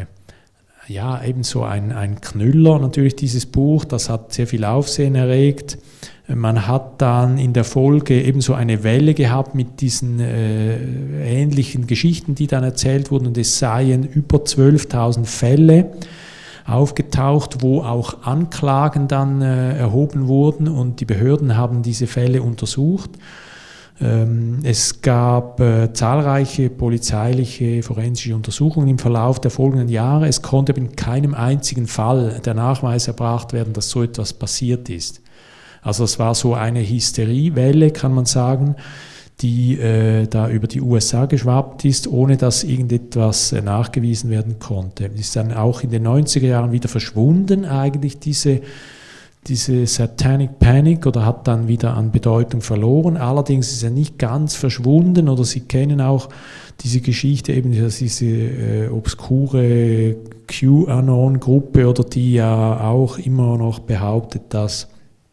ja, ebenso ein, ein Knüller natürlich, dieses Buch, das hat sehr viel Aufsehen erregt. Man hat dann in der Folge ebenso eine Welle gehabt mit diesen äh, ähnlichen Geschichten, die dann erzählt wurden, und es seien über zwölftausend Fälle aufgetaucht, wo auch Anklagen dann äh, erhoben wurden, und die Behörden haben diese Fälle untersucht. Ähm, es gab äh, zahlreiche polizeiliche, forensische Untersuchungen im Verlauf der folgenden Jahre. Es konnte in keinem einzigen Fall der Nachweis erbracht werden, dass so etwas passiert ist. Also es war so eine Hysteriewelle, kann man sagen, die äh, da über die U S A geschwappt ist, ohne dass irgendetwas äh, nachgewiesen werden konnte. Ist dann auch in den neunziger Jahren wieder verschwunden, eigentlich diese, diese Satanic Panic, oder hat dann wieder an Bedeutung verloren. Allerdings ist er nicht ganz verschwunden, oder Sie kennen auch diese Geschichte, eben dass diese äh, obskure QAnon-Gruppe, oder die ja auch immer noch behauptet, dass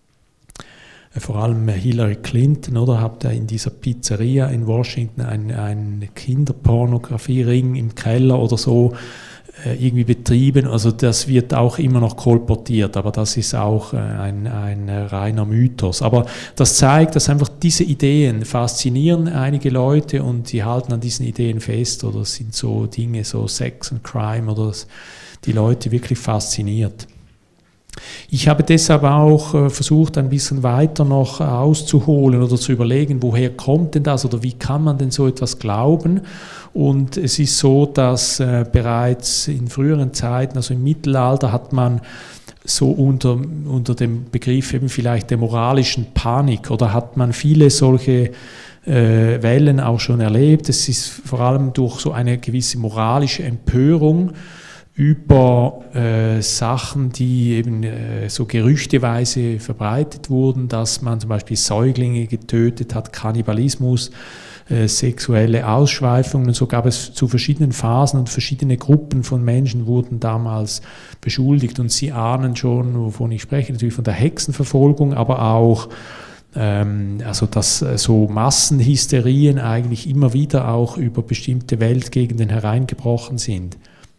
vor allem Hillary Clinton, oder, hat er in dieser Pizzeria in Washington einen, einen Kinderpornografiering im Keller oder so äh, irgendwie betrieben. Also das wird auch immer noch kolportiert, aber das ist auch äh, ein, ein reiner Mythos. Aber das zeigt, dass einfach diese Ideen faszinieren einige Leute, und sie halten an diesen Ideen fest, oder es sind so Dinge, so Sex und Crime, oder das die Leute wirklich fasziniert. Ich habe deshalb auch äh, versucht, ein bisschen weiter noch auszuholen oder zu überlegen, woher kommt denn das oder wie kann man denn so etwas glauben? Und es ist so, dass äh, bereits in früheren Zeiten, also im Mittelalter, hat man so unter, unter dem Begriff eben vielleicht der moralischen Panik, oder hat man viele solche äh, Wellen auch schon erlebt. Es ist vor allem durch so eine gewisse moralische Empörung über äh, Sachen, die eben äh, so gerüchteweise verbreitet wurden, dass man zum Beispiel Säuglinge getötet hat, Kannibalismus, äh, sexuelle Ausschweifungen, und so gab es zu verschiedenen Phasen, und verschiedene Gruppen von Menschen wurden damals beschuldigt, und Sie ahnen schon, wovon ich spreche, natürlich von der Hexenverfolgung, aber auch ähm, also dass so Massenhysterien eigentlich immer wieder auch über bestimmte Weltgegenden hereingebrochen sind.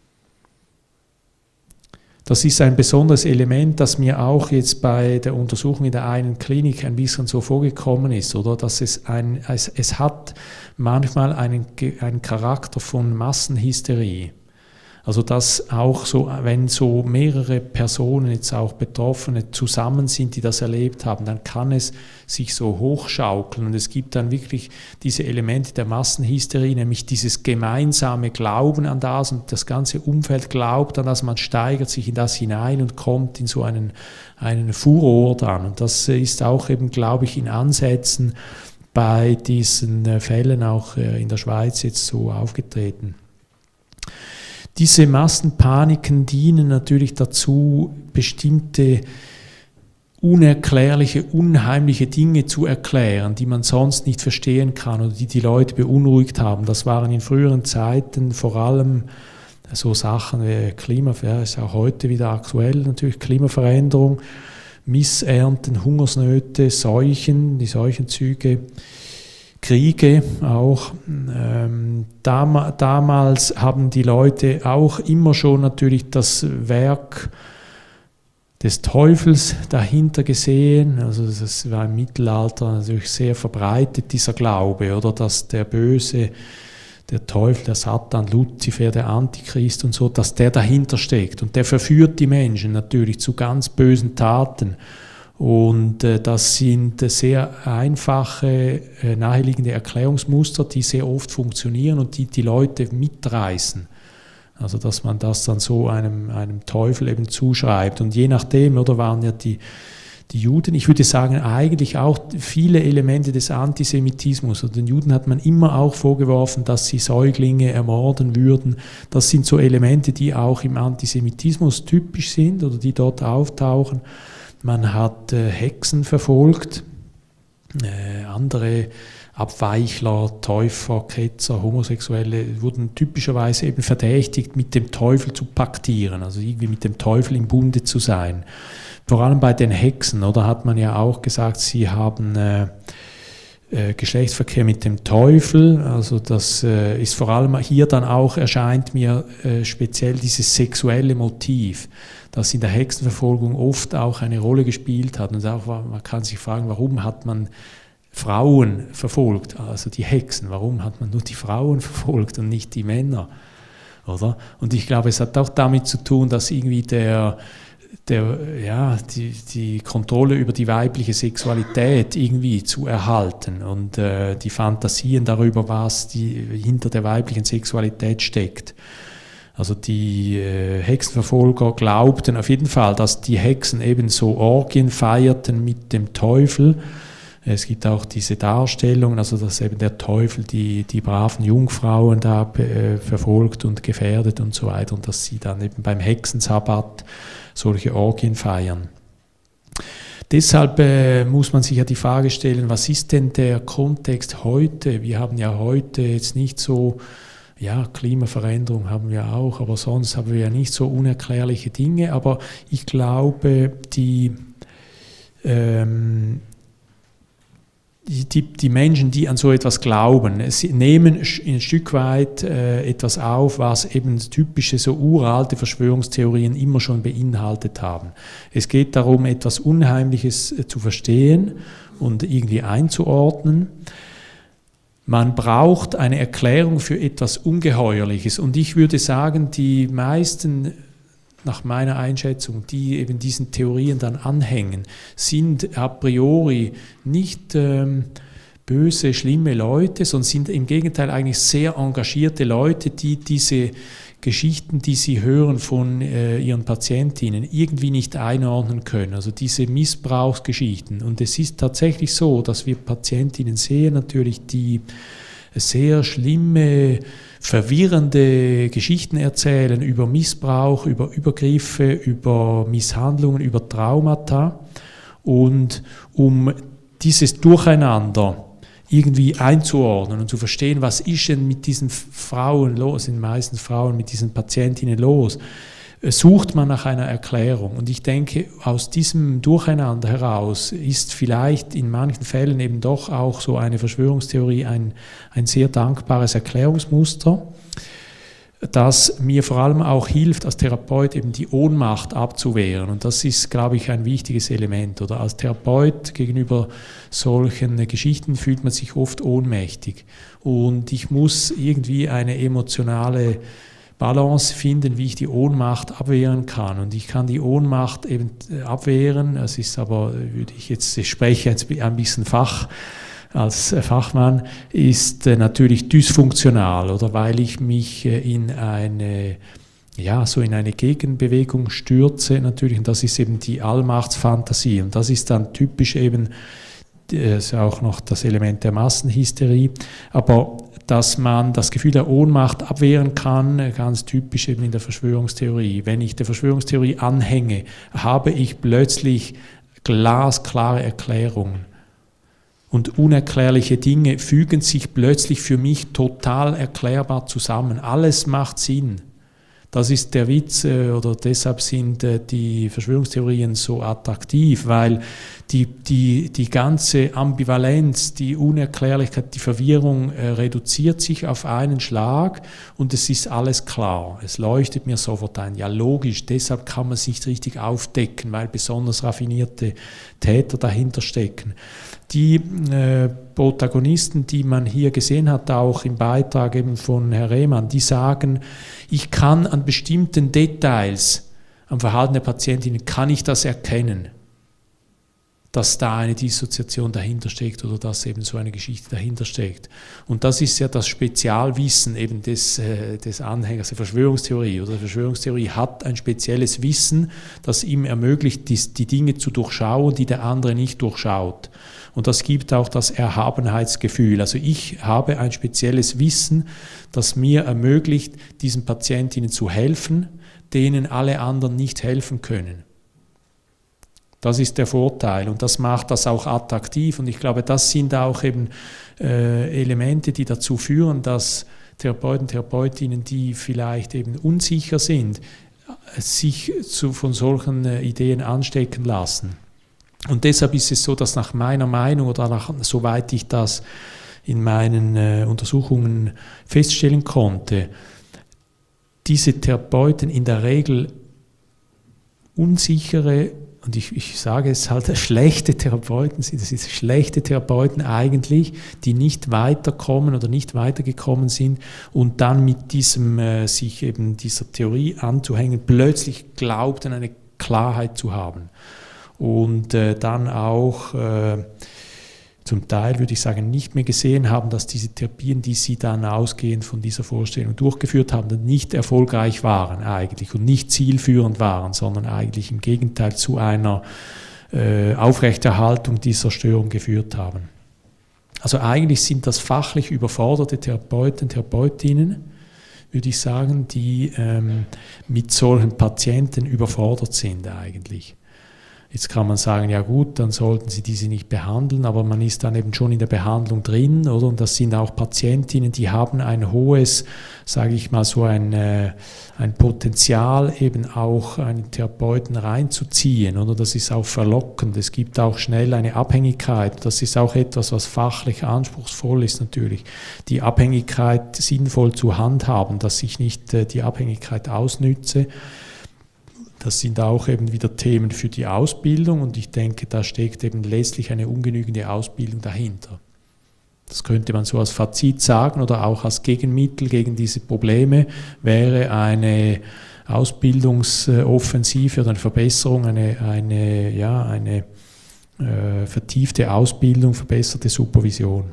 Das ist ein besonderes Element, das mir auch jetzt bei der Untersuchung in der einen Klinik ein bisschen so vorgekommen ist, oder? Dass es ein, es, es hat manchmal einen, einen Charakter von Massenhysterie. Also dass auch so, wenn so mehrere Personen, jetzt auch Betroffene, zusammen sind, die das erlebt haben, dann kann es sich so hochschaukeln und es gibt dann wirklich diese Elemente der Massenhysterie, nämlich dieses gemeinsame Glauben an das und das ganze Umfeld glaubt an das, man steigert sich in das hinein und kommt in so einen, einen Furor dann. Und das ist auch eben, glaube ich, in Ansätzen bei diesen Fällen auch in der Schweiz jetzt so aufgetreten. Diese Massenpaniken dienen natürlich dazu, bestimmte unerklärliche, unheimliche Dinge zu erklären, die man sonst nicht verstehen kann oder die die Leute beunruhigt haben. Das waren in früheren Zeiten vor allem so Sachen wie Klima, ja, ist auch heute wieder aktuell natürlich, Klimaveränderung, Missernten, Hungersnöte, Seuchen, die Seuchenzüge, Kriege auch. Ähm, dam damals haben die Leute auch immer schon natürlich das Werk des Teufels dahinter gesehen. Also das war im Mittelalter natürlich sehr verbreitet, dieser Glaube, oder dass der Böse, der Teufel, der Satan, Luzifer, der Antichrist und so, dass der dahinter steckt. Und der verführt die Menschen natürlich zu ganz bösen Taten. Und äh, das sind äh, sehr einfache, äh, naheliegende Erklärungsmuster, die sehr oft funktionieren und die die Leute mitreißen. Also dass man das dann so einem, einem Teufel eben zuschreibt. Und je nachdem, oder waren ja die, die Juden, ich würde sagen, eigentlich auch viele Elemente des Antisemitismus. Also den Juden hat man immer auch vorgeworfen, dass sie Säuglinge ermorden würden. Das sind so Elemente, die auch im Antisemitismus typisch sind oder die dort auftauchen. Man hat äh, Hexen verfolgt, äh, andere Abweichler, Täufer, Ketzer, Homosexuelle wurden typischerweise eben verdächtigt, mit dem Teufel zu paktieren, also irgendwie mit dem Teufel im Bunde zu sein. Vor allem bei den Hexen, oder hat man ja auch gesagt, sie haben äh, äh, Geschlechtsverkehr mit dem Teufel, also das äh, ist vor allem hier dann auch, erscheint mir äh, speziell dieses sexuelle Motiv, das in der Hexenverfolgung oft auch eine Rolle gespielt hat. Und auch, man kann sich fragen, warum hat man Frauen verfolgt, also die Hexen, warum hat man nur die Frauen verfolgt und nicht die Männer, oder? Und ich glaube, es hat auch damit zu tun, dass irgendwie der, der, ja, die, die Kontrolle über die weibliche Sexualität irgendwie zu erhalten und äh, die Fantasien darüber, was die, hinter der weiblichen Sexualität steckt. Also die äh, Hexenverfolger glaubten auf jeden Fall, dass die Hexen eben so Orgien feierten mit dem Teufel. Es gibt auch diese Darstellungen, also dass eben der Teufel die, die braven Jungfrauen da äh, verfolgt und gefährdet und so weiter und dass sie dann eben beim Hexensabbat solche Orgien feiern. Deshalb äh, muss man sich ja die Frage stellen, was ist denn der Kontext heute? Wir haben ja heute jetzt nicht so, ja, Klimaveränderung haben wir auch, aber sonst haben wir ja nicht so unerklärliche Dinge. Aber ich glaube, die, ähm, die, die Menschen, die an so etwas glauben, sie nehmen ein Stück weit äh, etwas auf, was eben typische, so uralte Verschwörungstheorien immer schon beinhaltet haben. Es geht darum, etwas Unheimliches äh, zu verstehen und irgendwie einzuordnen. Man braucht eine Erklärung für etwas Ungeheuerliches. Und ich würde sagen, die meisten, nach meiner Einschätzung, die eben diesen Theorien dann anhängen, sind a priori nicht ähm, böse, schlimme Leute, sondern sind im Gegenteil eigentlich sehr engagierte Leute, die diese Geschichten, die sie hören von äh, ihren Patientinnen, irgendwie nicht einordnen können. Also diese Missbrauchsgeschichten. Und es ist tatsächlich so, dass wir Patientinnen sehen, natürlich, die sehr schlimme, verwirrende Geschichten erzählen über Missbrauch, über Übergriffe, über Misshandlungen, über Traumata. Und um dieses Durcheinander irgendwie einzuordnen und zu verstehen, was ist denn mit diesen Frauen los, sind meistens Frauen mit diesen Patientinnen los, sucht man nach einer Erklärung. Und ich denke, aus diesem Durcheinander heraus ist vielleicht in manchen Fällen eben doch auch so eine Verschwörungstheorie ein, ein sehr dankbares Erklärungsmuster, das mir vor allem auch hilft, als Therapeut eben die Ohnmacht abzuwehren. Und das ist, glaube ich, ein wichtiges Element. Oder als Therapeut gegenüber solchen Geschichten fühlt man sich oft ohnmächtig. Und ich muss irgendwie eine emotionale Balance finden, wie ich die Ohnmacht abwehren kann. Und ich kann die Ohnmacht eben abwehren, es ist aber, würde ich jetzt, ich spreche jetzt ein bisschen Fach, als Fachmann, ist natürlich dysfunktional, oder weil ich mich in eine, ja, so in eine Gegenbewegung stürze natürlich, und das ist eben die Allmachtsfantasie. Und das ist dann typisch eben, das ist auch noch das Element der Massenhysterie, aber dass man das Gefühl der Ohnmacht abwehren kann, ganz typisch eben in der Verschwörungstheorie. Wenn ich der Verschwörungstheorie anhänge, habe ich plötzlich glasklare Erklärungen. Und unerklärliche Dinge fügen sich plötzlich für mich total erklärbar zusammen. Alles macht Sinn. Das ist der Witz, oder deshalb sind die Verschwörungstheorien so attraktiv, weil die, die, die ganze Ambivalenz, die Unerklärlichkeit, die Verwirrung äh, reduziert sich auf einen Schlag und es ist alles klar. Es leuchtet mir sofort ein. Ja, logisch, deshalb kann man es nicht richtig aufdecken, weil besonders raffinierte Täter dahinter stecken. Die äh, Protagonisten, die man hier gesehen hat, auch im Beitrag eben von Herrn Rehmann, die sagen, ich kann an bestimmten Details am Verhalten der Patientinnen, kann ich das erkennen, dass da eine Dissoziation dahinter steckt oder dass eben so eine Geschichte dahinter steckt. Und das ist ja das Spezialwissen eben des, äh, des Anhängers der Verschwörungstheorie. Oder die Verschwörungstheorie hat ein spezielles Wissen, das ihm ermöglicht, die, die Dinge zu durchschauen, die der andere nicht durchschaut. Und das gibt auch das Erhabenheitsgefühl. Also ich habe ein spezielles Wissen, das mir ermöglicht, diesen Patientinnen zu helfen, denen alle anderen nicht helfen können. Das ist der Vorteil und das macht das auch attraktiv. Und ich glaube, das sind auch eben äh, Elemente, die dazu führen, dass Therapeuten, Therapeutinnen, die vielleicht eben unsicher sind, sich zu, von solchen äh, Ideen anstecken lassen. Und deshalb ist es so, dass nach meiner Meinung oder nach, soweit ich das in meinen äh, Untersuchungen feststellen konnte, diese Therapeuten in der Regel unsichere, und ich, ich sage es halt, schlechte Therapeuten sind, das sind schlechte Therapeuten eigentlich, die nicht weiterkommen oder nicht weitergekommen sind und dann mit diesem, äh, sich eben dieser Theorie anzuhängen, plötzlich glaubten, eine Klarheit zu haben. Und äh, dann auch äh, zum Teil, würde ich sagen, nicht mehr gesehen haben, dass diese Therapien, die sie dann ausgehend von dieser Vorstellung durchgeführt haben, nicht erfolgreich waren eigentlich und nicht zielführend waren, sondern eigentlich im Gegenteil zu einer äh, Aufrechterhaltung dieser Störung geführt haben. Also eigentlich sind das fachlich überforderte Therapeuten, Therapeutinnen, würde ich sagen, die ähm, mit solchen Patienten überfordert sind eigentlich. Jetzt kann man sagen, ja gut, dann sollten Sie diese nicht behandeln, aber man ist dann eben schon in der Behandlung drin, oder? Und das sind auch Patientinnen, die haben ein hohes, sage ich mal so, ein, äh, ein Potenzial, eben auch einen Therapeuten reinzuziehen, oder? Das ist auch verlockend. Es gibt auch schnell eine Abhängigkeit. Das ist auch etwas, was fachlich anspruchsvoll ist natürlich. Die Abhängigkeit sinnvoll zu handhaben, dass ich nicht äh, die Abhängigkeit ausnütze. Das sind auch eben wieder Themen für die Ausbildung und ich denke, da steckt eben letztlich eine ungenügende Ausbildung dahinter. Das könnte man so als Fazit sagen oder auch als Gegenmittel gegen diese Probleme wäre eine Ausbildungsoffensive oder eine Verbesserung, eine, eine, ja, eine äh, vertiefte Ausbildung, verbesserte Supervision.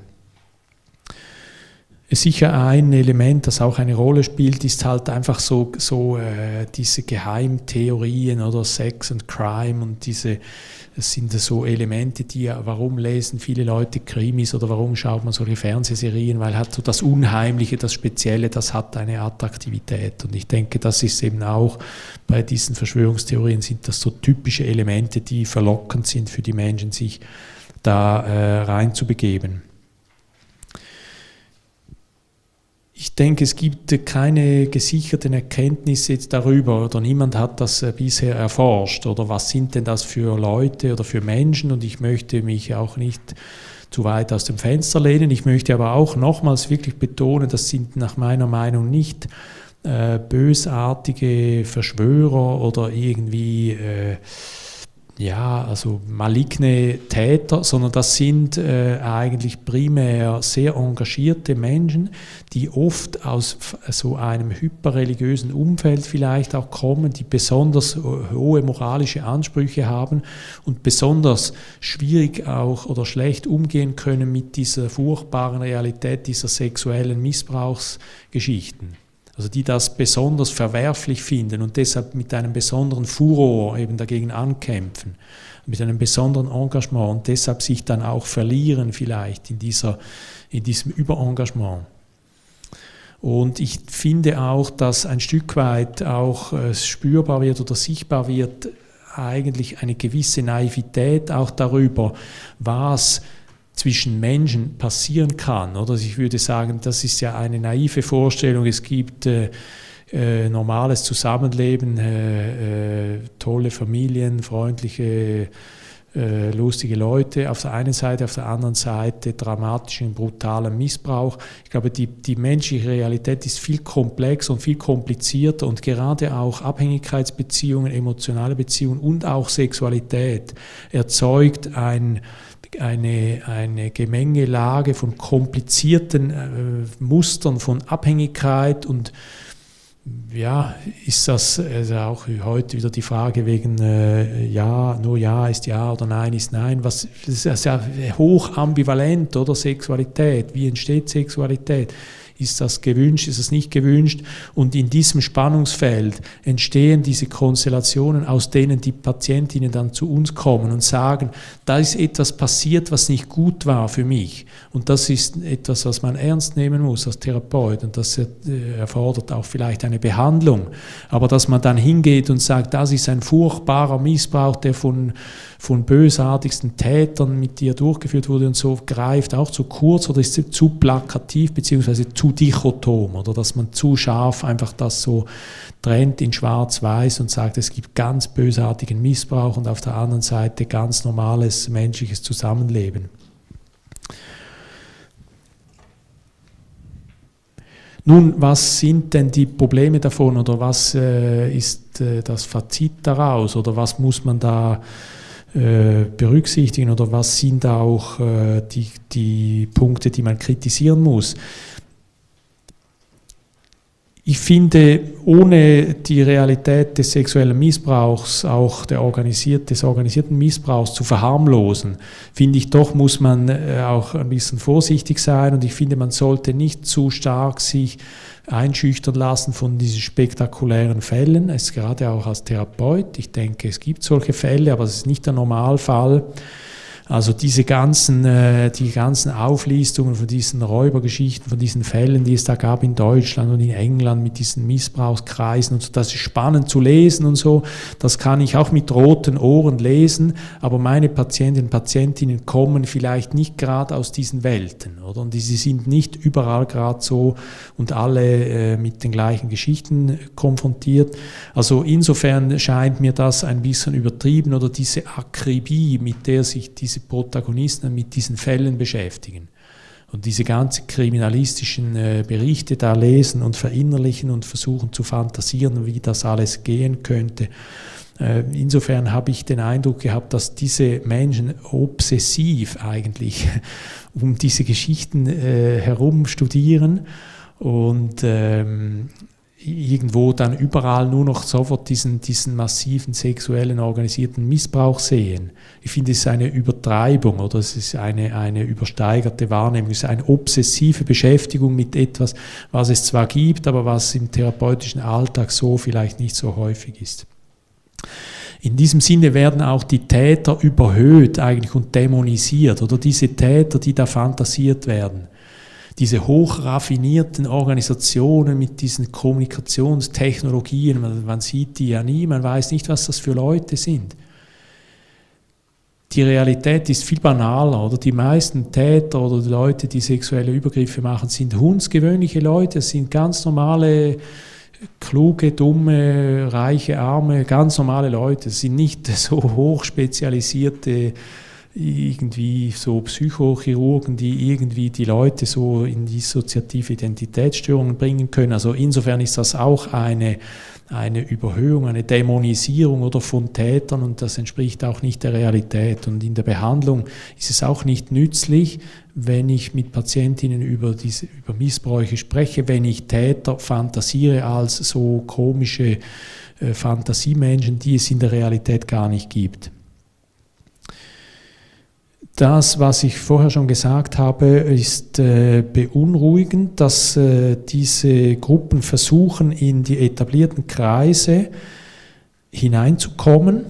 Sicher ein Element, das auch eine Rolle spielt, ist halt einfach so, so äh, diese Geheimtheorien oder Sex und Crime und diese, das sind so Elemente, die, warum lesen viele Leute Krimis oder warum schaut man solche Fernsehserien, weil halt so das Unheimliche, das Spezielle, das hat eine Attraktivität und ich denke, das ist eben auch bei diesen Verschwörungstheorien sind das so typische Elemente, die verlockend sind für die Menschen, sich da äh, reinzubegeben. Ich denke, es gibt keine gesicherten Erkenntnisse jetzt darüber oder niemand hat das bisher erforscht oder was sind denn das für Leute oder für Menschen, und ich möchte mich auch nicht zu weit aus dem Fenster lehnen. Ich möchte aber auch nochmals wirklich betonen, das sind nach meiner Meinung nicht äh, bösartige Verschwörer oder irgendwie äh, ja, also maligne Täter, sondern das sind äh, eigentlich primär sehr engagierte Menschen, die oft aus so einem hyperreligiösen Umfeld vielleicht auch kommen, die besonders hohe moralische Ansprüche haben und besonders schwierig auch oder schlecht umgehen können mit dieser furchtbaren Realität dieser sexuellen Missbrauchsgeschichten. Also die das besonders verwerflich finden und deshalb mit einem besonderen Furor eben dagegen ankämpfen, mit einem besonderen Engagement und deshalb sich dann auch verlieren vielleicht in, dieser, in diesem Überengagement. Und ich finde auch, dass ein Stück weit auch äh, spürbar wird oder sichtbar wird eigentlich eine gewisse Naivität auch darüber, was zwischen Menschen passieren kann. Oder ich würde sagen, das ist ja eine naive Vorstellung. Es gibt äh, äh, normales Zusammenleben, äh, äh, tolle Familien, freundliche, äh, lustige Leute auf der einen Seite, auf der anderen Seite dramatischen, brutalen Missbrauch. Ich glaube, die, die menschliche Realität ist viel komplexer und viel komplizierter und gerade auch Abhängigkeitsbeziehungen, emotionale Beziehungen und auch Sexualität erzeugt ein Eine, eine Gemengelage von komplizierten äh, Mustern von Abhängigkeit und ja, ist das also auch heute wieder die Frage wegen äh, ja, nur ja ist ja oder nein ist nein, was, das ist ja hoch ambivalent, oder Sexualität, wie entsteht Sexualität? Ist das gewünscht, ist das nicht gewünscht? Und in diesem Spannungsfeld entstehen diese Konstellationen, aus denen die Patientinnen dann zu uns kommen und sagen, da ist etwas passiert, was nicht gut war für mich. Und das ist etwas, was man ernst nehmen muss als Therapeut. Und das erfordert auch vielleicht eine Behandlung. Aber dass man dann hingeht und sagt, das ist ein furchtbarer Missbrauch, der von, von bösartigsten Tätern mit dir durchgeführt wurde und so, greift auch zu kurz oder ist zu plakativ beziehungsweise zu dichotom, oder dass man zu scharf einfach das so trennt in schwarz-weiß und sagt, es gibt ganz bösartigen Missbrauch und auf der anderen Seite ganz normales menschliches Zusammenleben. Nun, was sind denn die Probleme davon oder was äh, ist äh, das Fazit daraus oder was muss man da äh, berücksichtigen oder was sind auch äh, die, die Punkte, die man kritisieren muss? Ich finde, ohne die Realität des sexuellen Missbrauchs, auch der organisiert, des organisierten Missbrauchs zu verharmlosen, finde ich doch, muss man auch ein bisschen vorsichtig sein und ich finde, man sollte nicht zu stark sich einschüchtern lassen von diesen spektakulären Fällen. Es ist gerade auch als Therapeut, ich denke, es gibt solche Fälle, aber es ist nicht der Normalfall. Also diese ganzen, äh, die ganzen Auflistungen von diesen Räubergeschichten, von diesen Fällen, die es da gab in Deutschland und in England mit diesen Missbrauchskreisen und so, das ist spannend zu lesen und so, das kann ich auch mit roten Ohren lesen, aber meine Patientinnen und Patientinnen kommen vielleicht nicht gerade aus diesen Welten, oder? Und sie sind nicht überall gerade so und alle äh, mit den gleichen Geschichten konfrontiert. Also insofern scheint mir das ein bisschen übertrieben oder diese Akribie, mit der sich diese Protagonisten mit diesen Fällen beschäftigen und diese ganzen kriminalistischen äh, Berichte da lesen und verinnerlichen und versuchen zu fantasieren, wie das alles gehen könnte. Äh, insofern habe ich den Eindruck gehabt, dass diese Menschen obsessiv eigentlich um diese Geschichten äh, herum studieren und ähm, irgendwo dann überall nur noch sofort diesen, diesen massiven sexuellen organisierten Missbrauch sehen. Ich finde, es ist eine Übertreibung oder es ist eine, eine übersteigerte Wahrnehmung, es ist eine obsessive Beschäftigung mit etwas, was es zwar gibt, aber was im therapeutischen Alltag so vielleicht nicht so häufig ist. In diesem Sinne werden auch die Täter überhöht eigentlich und dämonisiert oder diese Täter, die da fantasiert werden. Diese hochraffinierten Organisationen mit diesen Kommunikationstechnologien, man, man sieht die ja nie, man weiß nicht, was das für Leute sind. die Realität ist viel banaler, oder? Die meisten Täter oder die Leute, die sexuelle Übergriffe machen, sind hundsgewöhnliche Leute, es sind ganz normale, kluge, dumme, reiche, arme, ganz normale Leute. Es sind nicht so hochspezialisierte, irgendwie so Psychochirurgen, die irgendwie die Leute so in dissoziative Identitätsstörungen bringen können. Also insofern ist das auch eine, eine Überhöhung, eine Dämonisierung oder von Tätern, und das entspricht auch nicht der Realität. Und in der Behandlung ist es auch nicht nützlich, wenn ich mit Patientinnen über diese, über Missbräuche spreche, wenn ich Täter fantasiere als so komische äh, Fantasiemenschen, die es in der Realität gar nicht gibt. Das, was ich vorher schon gesagt habe, ist äh, beunruhigend, dass äh, diese Gruppen versuchen, in die etablierten Kreise hineinzukommen.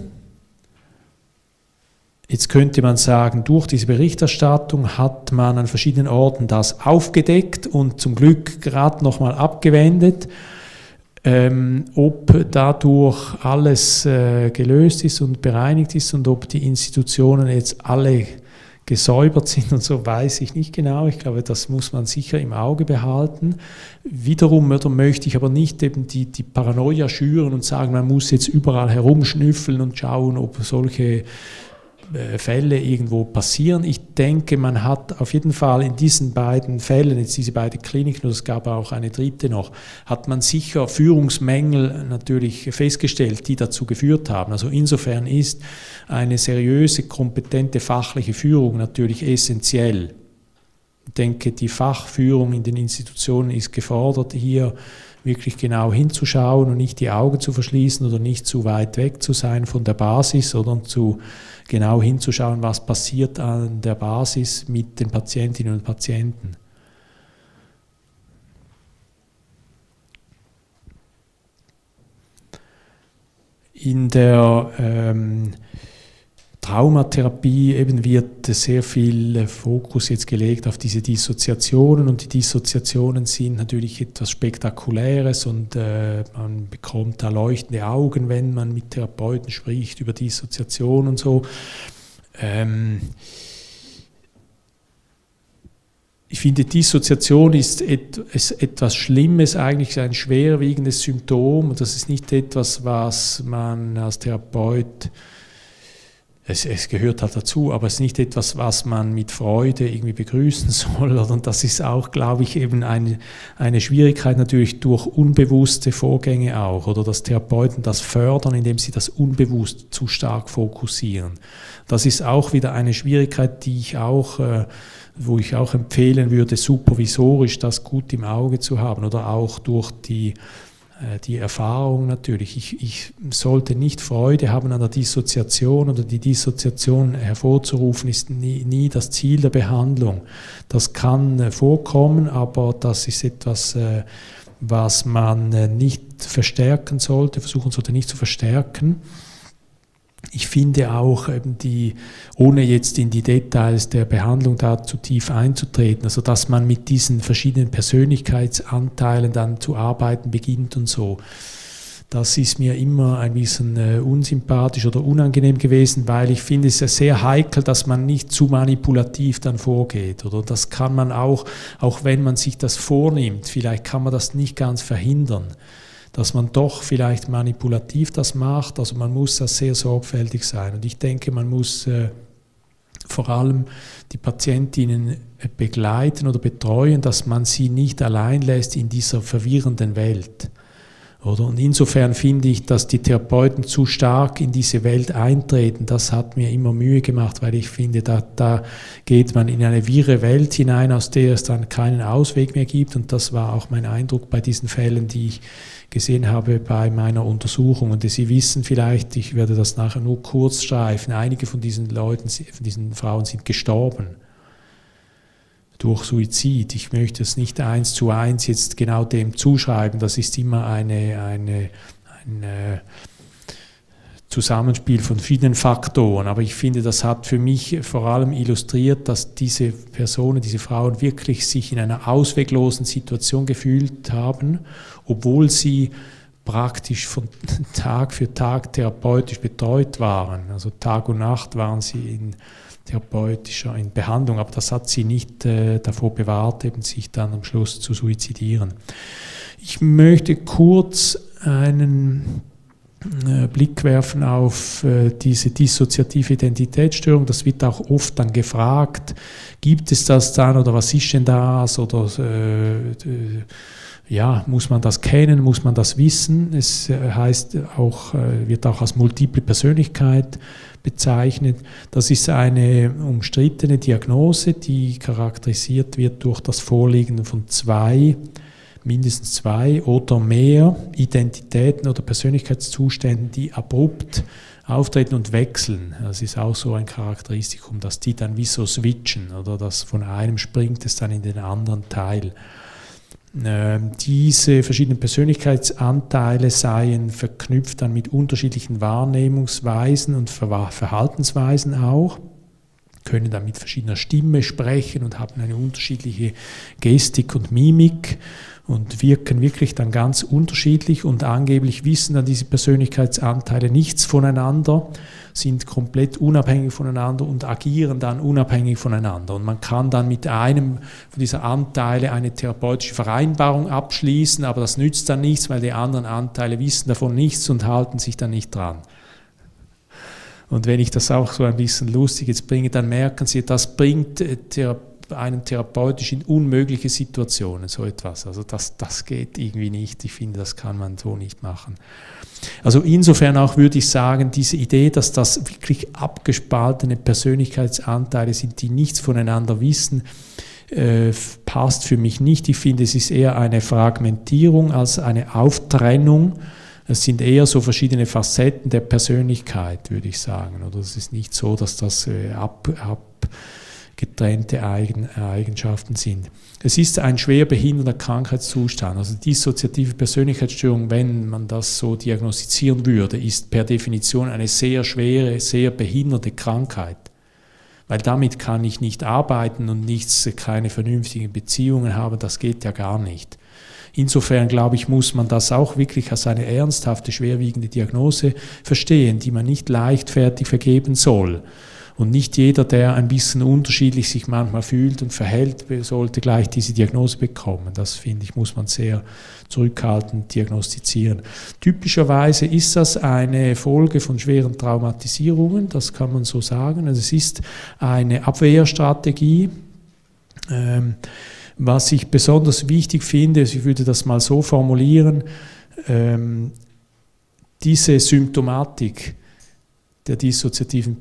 Jetzt könnte man sagen, durch diese Berichterstattung hat man an verschiedenen Orten das aufgedeckt und zum Glück gerade nochmal abgewendet. Ähm, ob dadurch alles äh, gelöst ist und bereinigt ist und ob die Institutionen jetzt alle gesäubert sind und so, weiß ich nicht genau. Ich glaube, das muss man sicher im Auge behalten. Wiederum oder möchte ich aber nicht eben die, die Paranoia schüren und sagen, man muss jetzt überall herumschnüffeln und schauen, ob solche Fälle irgendwo passieren. Ich denke, man hat auf jeden Fall in diesen beiden Fällen, jetzt diese beiden Kliniken, und es gab auch eine dritte noch, hat man sicher Führungsmängel natürlich festgestellt, die dazu geführt haben. Also insofern ist eine seriöse, kompetente fachliche Führung natürlich essentiell. Ich denke, die Fachführung in den Institutionen ist gefordert, hier wirklich genau hinzuschauen und nicht die Augen zu verschließen oder nicht zu weit weg zu sein von der Basis, sondern zu genau hinzuschauen, was passiert an der Basis mit den Patientinnen und Patienten. In der ähm, Traumatherapie eben wird sehr viel Fokus jetzt gelegt auf diese Dissoziationen, und die Dissoziationen sind natürlich etwas Spektakuläres und äh, man bekommt da leuchtende Augen, wenn man mit Therapeuten spricht über Dissoziation und so. Ähm ich finde, Dissoziation ist, et, ist etwas Schlimmes, eigentlich ein schwerwiegendes Symptom. Das ist nicht etwas, was man als Therapeut Es, es gehört halt dazu, aber es ist nicht etwas, was man mit Freude irgendwie begrüßen soll. Und das ist auch, glaube ich, eben eine, eine Schwierigkeit natürlich durch unbewusste Vorgänge auch, oder dass Therapeuten das fördern, indem sie das unbewusst zu stark fokussieren. Das ist auch wieder eine Schwierigkeit, die ich auch, äh, wo ich auch empfehlen würde, supervisorisch das gut im Auge zu haben, oder auch durch die Die Erfahrung natürlich. Ich, ich sollte nicht Freude haben an der Dissoziation, oder die Dissoziation hervorzurufen, ist nie, nie das Ziel der Behandlung. Das kann vorkommen, aber das ist etwas, was man nicht verstärken sollte, versuchen sollte nicht zu verstärken. Ich finde auch, eben die, ohne jetzt in die Details der Behandlung da zu tief einzutreten, also dass man mit diesen verschiedenen Persönlichkeitsanteilen dann zu arbeiten beginnt und so, das ist mir immer ein bisschen äh, unsympathisch oder unangenehm gewesen, weil ich finde es ja sehr heikel, dass man nicht zu manipulativ dann vorgeht. Oder das kann man auch, auch wenn man sich das vornimmt, vielleicht kann man das nicht ganz verhindern, dass man doch vielleicht manipulativ das macht. Also man muss da sehr sorgfältig sein. Und ich denke, man muss äh, vor allem die Patientinnen begleiten oder betreuen, dass man sie nicht allein lässt in dieser verwirrenden Welt. Oder? Und insofern finde ich, dass die Therapeuten zu stark in diese Welt eintreten. Das hat mir immer Mühe gemacht, weil ich finde, da, da geht man in eine wirre Welt hinein, aus der es dann keinen Ausweg mehr gibt. Und das war auch mein Eindruck bei diesen Fällen, die ich gesehen habe bei meiner Untersuchung. Und Sie wissen vielleicht, ich werde das nachher nur kurz streifen, einige von diesen Leuten, von diesen Frauen sind gestorben durch Suizid. Ich möchte es nicht eins zu eins jetzt genau dem zuschreiben, das ist immer eine, eine, ein Zusammenspiel von verschiedenen Faktoren, aber ich finde, das hat für mich vor allem illustriert, dass diese Personen, diese Frauen wirklich sich in einer ausweglosen Situation gefühlt haben, obwohl sie praktisch von Tag für Tag therapeutisch betreut waren. Also Tag und Nacht waren sie in therapeutischer in Behandlung, aber das hat sie nicht äh, davor bewahrt, eben sich dann am Schluss zu suizidieren. Ich möchte kurz einen äh, Blick werfen auf äh, diese dissoziative Identitätsstörung. Das wird auch oft dann gefragt, gibt es das dann oder was ist denn das oder äh, ja, muss man das kennen, muss man das wissen? Es heißt auch, wird auch als multiple Persönlichkeit bezeichnet. Das ist eine umstrittene Diagnose, die charakterisiert wird durch das Vorliegen von zwei, mindestens zwei oder mehr Identitäten oder Persönlichkeitszuständen, die abrupt auftreten und wechseln. Das ist auch so ein Charakteristikum, dass die dann wie so switchen oder dass von einem springt es dann in den anderen Teil. Diese verschiedenen Persönlichkeitsanteile seien verknüpft dann mit unterschiedlichen Wahrnehmungsweisen und Verhaltensweisen auch, können dann mit verschiedener Stimme sprechen und haben eine unterschiedliche Gestik und Mimik und wirken wirklich dann ganz unterschiedlich und angeblich wissen dann diese Persönlichkeitsanteile nichts voneinander, sind komplett unabhängig voneinander und agieren dann unabhängig voneinander. Und man kann dann mit einem von dieser Anteile eine therapeutische Vereinbarung abschließen, aber das nützt dann nichts, weil die anderen Anteile wissen davon nichts und halten sich dann nicht dran. Und wenn ich das auch so ein bisschen lustig jetzt bringe, dann merken Sie, das bringt einen therapeutisch in unmögliche Situationen, so etwas. Also das, das geht irgendwie nicht. Ich finde, das kann man so nicht machen. Also insofern auch würde ich sagen, diese Idee, dass das wirklich abgespaltene Persönlichkeitsanteile sind, die nichts voneinander wissen, äh, passt für mich nicht. Ich finde, es ist eher eine Fragmentierung als eine Auftrennung. Es sind eher so verschiedene Facetten der Persönlichkeit, würde ich sagen. Oder es ist nicht so, dass das äh, ab, abgetrennte Eigen, Eigenschaften sind. Es ist ein schwer behinderter Krankheitszustand. Also dissoziative Persönlichkeitsstörung, wenn man das so diagnostizieren würde, ist per Definition eine sehr schwere, sehr behinderte Krankheit. Weil damit kann ich nicht arbeiten und nichts, keine vernünftigen Beziehungen haben, das geht ja gar nicht. Insofern, glaube ich, muss man das auch wirklich als eine ernsthafte, schwerwiegende Diagnose verstehen, die man nicht leichtfertig vergeben soll. Und nicht jeder, der ein bisschen unterschiedlich sich manchmal fühlt und verhält, sollte gleich diese Diagnose bekommen. Das, finde ich, muss man sehr zurückhaltend diagnostizieren. Typischerweise ist das eine Folge von schweren Traumatisierungen, das kann man so sagen. Also es ist eine Abwehrstrategie. Ähm, Was ich besonders wichtig finde, ich würde das mal so formulieren, ähm, diese Symptomatik der dissoziativen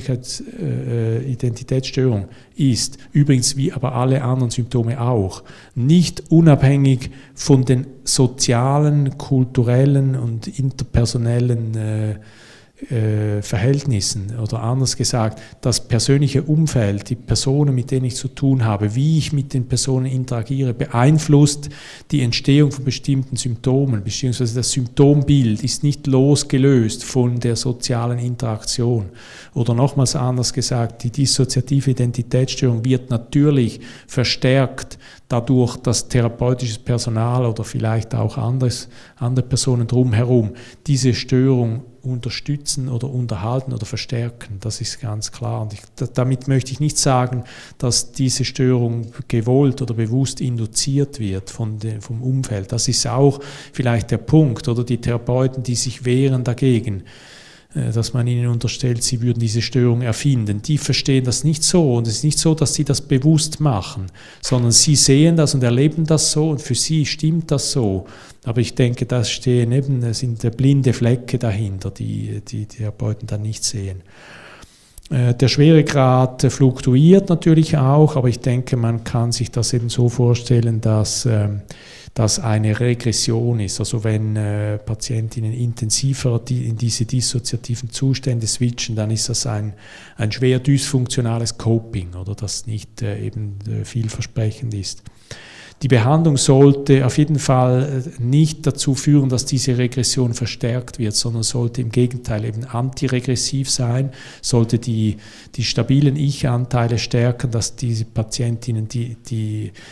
Persönlichkeitsidentitätsstörung äh, ist, übrigens wie aber alle anderen Symptome auch, nicht unabhängig von den sozialen, kulturellen und interpersonellen äh, Äh, Verhältnissen oder anders gesagt, das persönliche Umfeld, die Personen, mit denen ich zu tun habe, wie ich mit den Personen interagiere, beeinflusst die Entstehung von bestimmten Symptomen, beziehungsweise das Symptombild ist nicht losgelöst von der sozialen Interaktion. Oder nochmals anders gesagt, die dissoziative Identitätsstörung wird natürlich verstärkt dadurch, dass therapeutisches Personal oder vielleicht auch anderes, andere Personen drumherum diese Störung unterstützen oder unterhalten oder verstärken. Das ist ganz klar. Und ich, damit möchte ich nicht sagen, dass diese Störung gewollt oder bewusst induziert wird von dem, vom Umfeld. Das ist auch vielleicht der Punkt. Oder die Therapeuten, die sich wehren dagegen, dass man ihnen unterstellt, sie würden diese Störung erfinden. Die verstehen das nicht so. Und es ist nicht so, dass sie das bewusst machen, sondern sie sehen das und erleben das so und für sie stimmt das so. Aber ich denke, da stehen eben, sind blinde Flecke dahinter, die die Therapeuten dann nicht sehen. Der Schweregrad fluktuiert natürlich auch, aber ich denke, man kann sich das eben so vorstellen, dass das eine Regression ist. Also wenn äh, Patientinnen intensiver die, in diese dissoziativen Zustände switchen, dann ist das ein, ein schwer dysfunktionales Coping, oder das nicht äh, eben äh, vielversprechend ist. Die Behandlung sollte auf jeden Fall nicht dazu führen, dass diese Regression verstärkt wird, sondern sollte im Gegenteil eben antiregressiv sein, sollte die, die stabilen Ich-Anteile stärken, dass diese Patientinnen die, die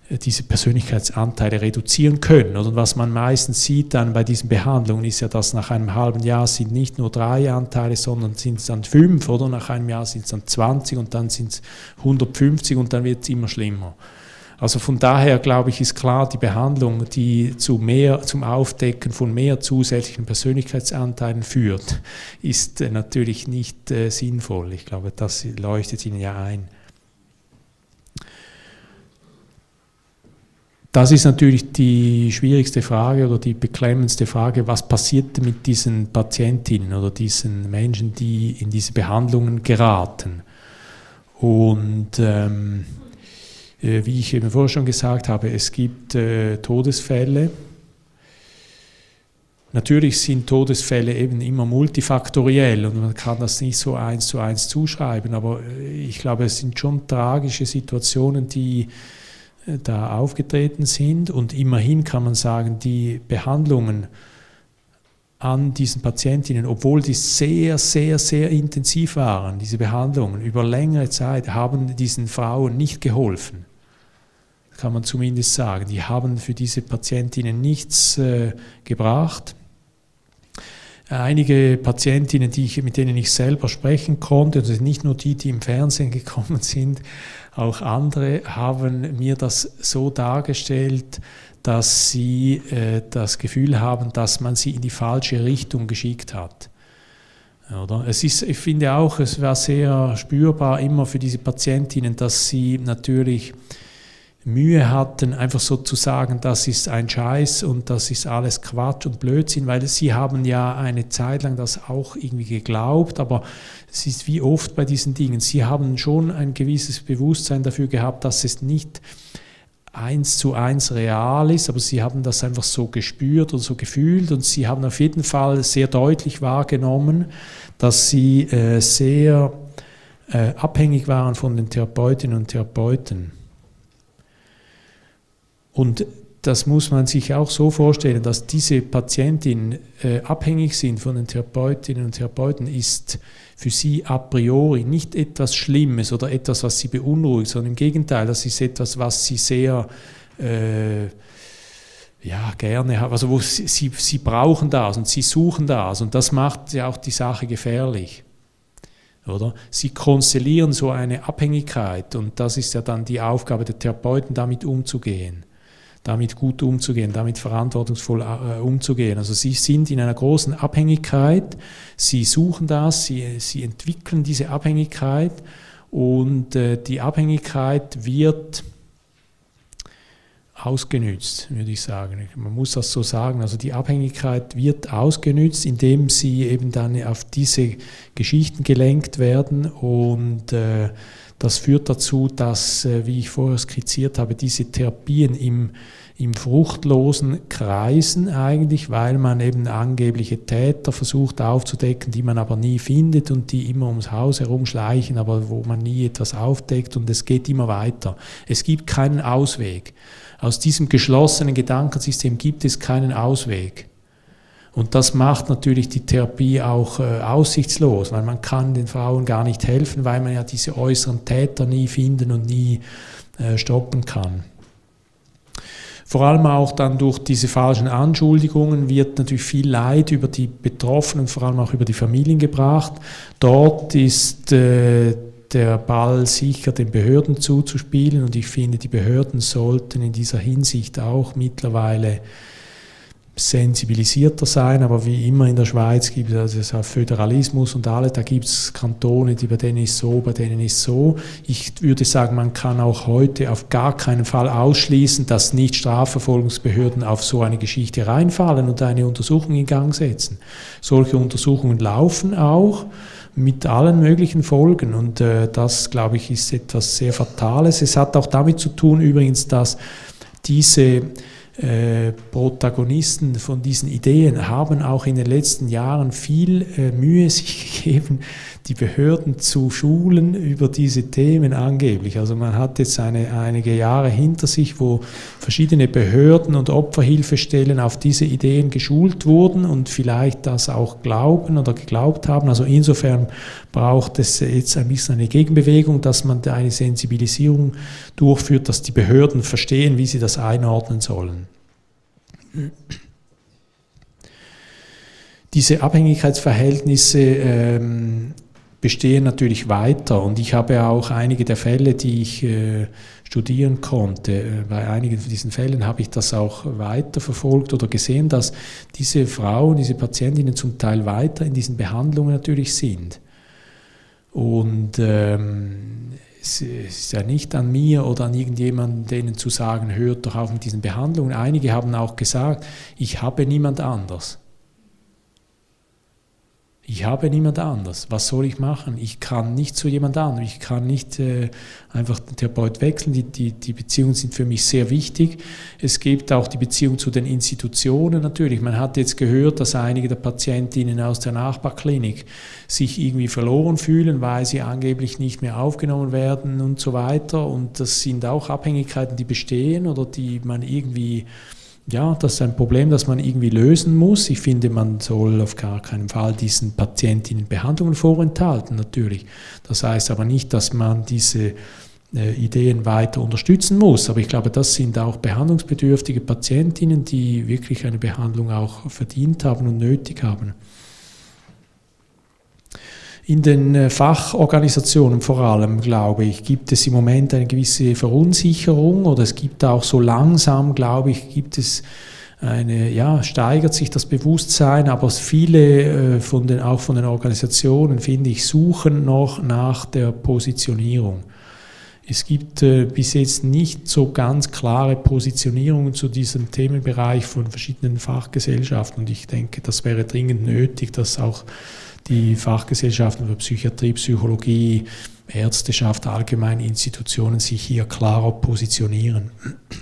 diese Persönlichkeitsanteile reduzieren können. Und was man meistens sieht dann bei diesen Behandlungen ist ja, dass nach einem halben Jahr sind nicht nur drei Anteile, sondern sind es dann fünf, oder nach einem Jahr sind es dann zwanzig und dann sind es hundertfünfzig und dann wird es immer schlimmer. Also von daher, glaube ich, ist klar, die Behandlung, die zu mehr, zum Aufdecken von mehr zusätzlichen Persönlichkeitsanteilen führt, ist äh, natürlich nicht äh, sinnvoll. Ich glaube, das leuchtet Ihnen ja ein. Das ist natürlich die schwierigste Frage oder die beklemmendste Frage, was passiert mit diesen Patientinnen oder diesen Menschen, die in diese Behandlungen geraten. Und ähm, wie ich eben vorher schon gesagt habe, es gibt äh, Todesfälle. Natürlich sind Todesfälle eben immer multifaktoriell und man kann das nicht so eins zu eins zuschreiben, aber ich glaube, es sind schon tragische Situationen, die da aufgetreten sind, und immerhin kann man sagen, die Behandlungen an diesen Patientinnen, obwohl die sehr, sehr, sehr intensiv waren, diese Behandlungen über längere Zeit, haben diesen Frauen nicht geholfen, kann man zumindest sagen. Die haben für diese Patientinnen nichts äh, gebracht. Einige Patientinnen, die ich, mit denen ich selber sprechen konnte, also nicht nur die, die im Fernsehen gekommen sind, auch andere haben mir das so dargestellt, dass sie äh, das Gefühl haben, dass man sie in die falsche Richtung geschickt hat. Oder? Es ist, ich finde auch, es war sehr spürbar immer für diese Patientinnen, dass sie natürlich Mühe hatten, einfach so zu sagen, das ist ein Scheiß und das ist alles Quatsch und Blödsinn, weil sie haben ja eine Zeit lang das auch irgendwie geglaubt, aber es ist wie oft bei diesen Dingen, sie haben schon ein gewisses Bewusstsein dafür gehabt, dass es nicht eins zu eins real ist, aber sie haben das einfach so gespürt und so gefühlt, und sie haben auf jeden Fall sehr deutlich wahrgenommen, dass sie äh, sehr äh, abhängig waren von den Therapeutinnen und Therapeuten. Und das muss man sich auch so vorstellen, dass diese Patientinnen äh, abhängig sind von den Therapeutinnen und Therapeuten, ist für sie a priori nicht etwas Schlimmes oder etwas, was sie beunruhigt, sondern im Gegenteil, das ist etwas, was sie sehr äh, ja, gerne haben. Also wo sie, sie, sie brauchen das und sie suchen das, und das macht ja auch die Sache gefährlich. Oder? Sie konstellieren so eine Abhängigkeit, und das ist ja dann die Aufgabe der Therapeuten, damit umzugehen. damit gut umzugehen, damit verantwortungsvoll äh, umzugehen. Also sie sind in einer großen Abhängigkeit, sie suchen das, sie, sie entwickeln diese Abhängigkeit, und äh, die Abhängigkeit wird ausgenützt, würde ich sagen. Man muss das so sagen. Also die Abhängigkeit wird ausgenützt, indem sie eben dann auf diese Geschichten gelenkt werden, und äh, das führt dazu, dass, äh, wie ich vorher skizziert habe, diese Therapien im, im fruchtlosen kreisen eigentlich, weil man eben angebliche Täter versucht aufzudecken, die man aber nie findet und die immer ums Haus herumschleichen, aber wo man nie etwas aufdeckt, und es geht immer weiter. Es gibt keinen Ausweg. Aus diesem geschlossenen Gedankensystem gibt es keinen Ausweg. Und das macht natürlich die Therapie auch äh, aussichtslos, weil man kann den Frauen gar nicht helfen, weil man ja diese äußeren Täter nie finden und nie äh, stoppen kann. Vor allem auch dann durch diese falschen Anschuldigungen wird natürlich viel Leid über die Betroffenen, vor allem auch über die Familien gebracht. Dort ist äh, der Ball sicher den Behörden zuzuspielen, und ich finde, die Behörden sollten in dieser Hinsicht auch mittlerweile sensibilisierter sein, aber wie immer in der Schweiz gibt es also Föderalismus und alle, da gibt es Kantone, die bei denen ist so, bei denen ist so. Ich würde sagen, man kann auch heute auf gar keinen Fall ausschließen, dass nicht Strafverfolgungsbehörden auf so eine Geschichte reinfallen und eine Untersuchung in Gang setzen. Solche Untersuchungen laufen auch mit allen möglichen Folgen, und äh, das, glaube ich, ist etwas sehr Fatales. Es hat auch damit zu tun übrigens, dass diese Äh, Protagonisten von diesen Ideen haben auch in den letzten Jahren viel äh, Mühe sich gegeben, die Behörden zu schulen über diese Themen angeblich. Also man hat jetzt eine, einige Jahre hinter sich, wo verschiedene Behörden und Opferhilfestellen auf diese Ideen geschult wurden und vielleicht das auch glauben oder geglaubt haben. Also insofern braucht es jetzt ein bisschen eine Gegenbewegung, dass man da eine Sensibilisierung durchführt, dass die Behörden verstehen, wie sie das einordnen sollen. Diese Abhängigkeitsverhältnisse ähm, bestehen natürlich weiter und ich habe auch einige der Fälle, die ich äh, studieren konnte, äh, bei einigen von diesen Fällen habe ich das auch weiter verfolgt oder gesehen, dass diese Frauen, diese Patientinnen zum Teil weiter in diesen Behandlungen natürlich sind. Und ähm, es ist ja nicht an mir oder an irgendjemanden, denen zu sagen, hört doch auf mit diesen Behandlungen. Einige haben auch gesagt, ich habe niemand anders. Ich habe niemand anders. Was soll ich machen? Ich kann nicht zu jemand anderem. Ich kann nicht äh, einfach den Therapeut wechseln. Die, die, die Beziehungen sind für mich sehr wichtig. Es gibt auch die Beziehung zu den Institutionen natürlich. Man hat jetzt gehört, dass einige der Patientinnen aus der Nachbarklinik sich irgendwie verloren fühlen, weil sie angeblich nicht mehr aufgenommen werden und so weiter. Und das sind auch Abhängigkeiten, die bestehen oder die man irgendwie... Ja, das ist ein Problem, das man irgendwie lösen muss. Ich finde, man soll auf gar keinen Fall diesen Patientinnen Behandlungen vorenthalten, natürlich. Das heißt aber nicht, dass man diese äh, Ideen weiter unterstützen muss. Aber ich glaube, das sind auch behandlungsbedürftige Patientinnen, die wirklich eine Behandlung auch verdient haben und nötig haben. In den Fachorganisationen vor allem, glaube ich, gibt es im Moment eine gewisse Verunsicherung oder es gibt auch so langsam, glaube ich, gibt es eine, ja, steigert sich das Bewusstsein, aber viele von den, auch von den Organisationen, finde ich, suchen noch nach der Positionierung. Es gibt äh, bis jetzt nicht so ganz klare Positionierungen zu diesem Themenbereich von verschiedenen Fachgesellschaften und ich denke, das wäre dringend nötig, dass auch die Fachgesellschaften für Psychiatrie, Psychologie, Ärzteschaft, allgemeine Institutionen sich hier klarer positionieren.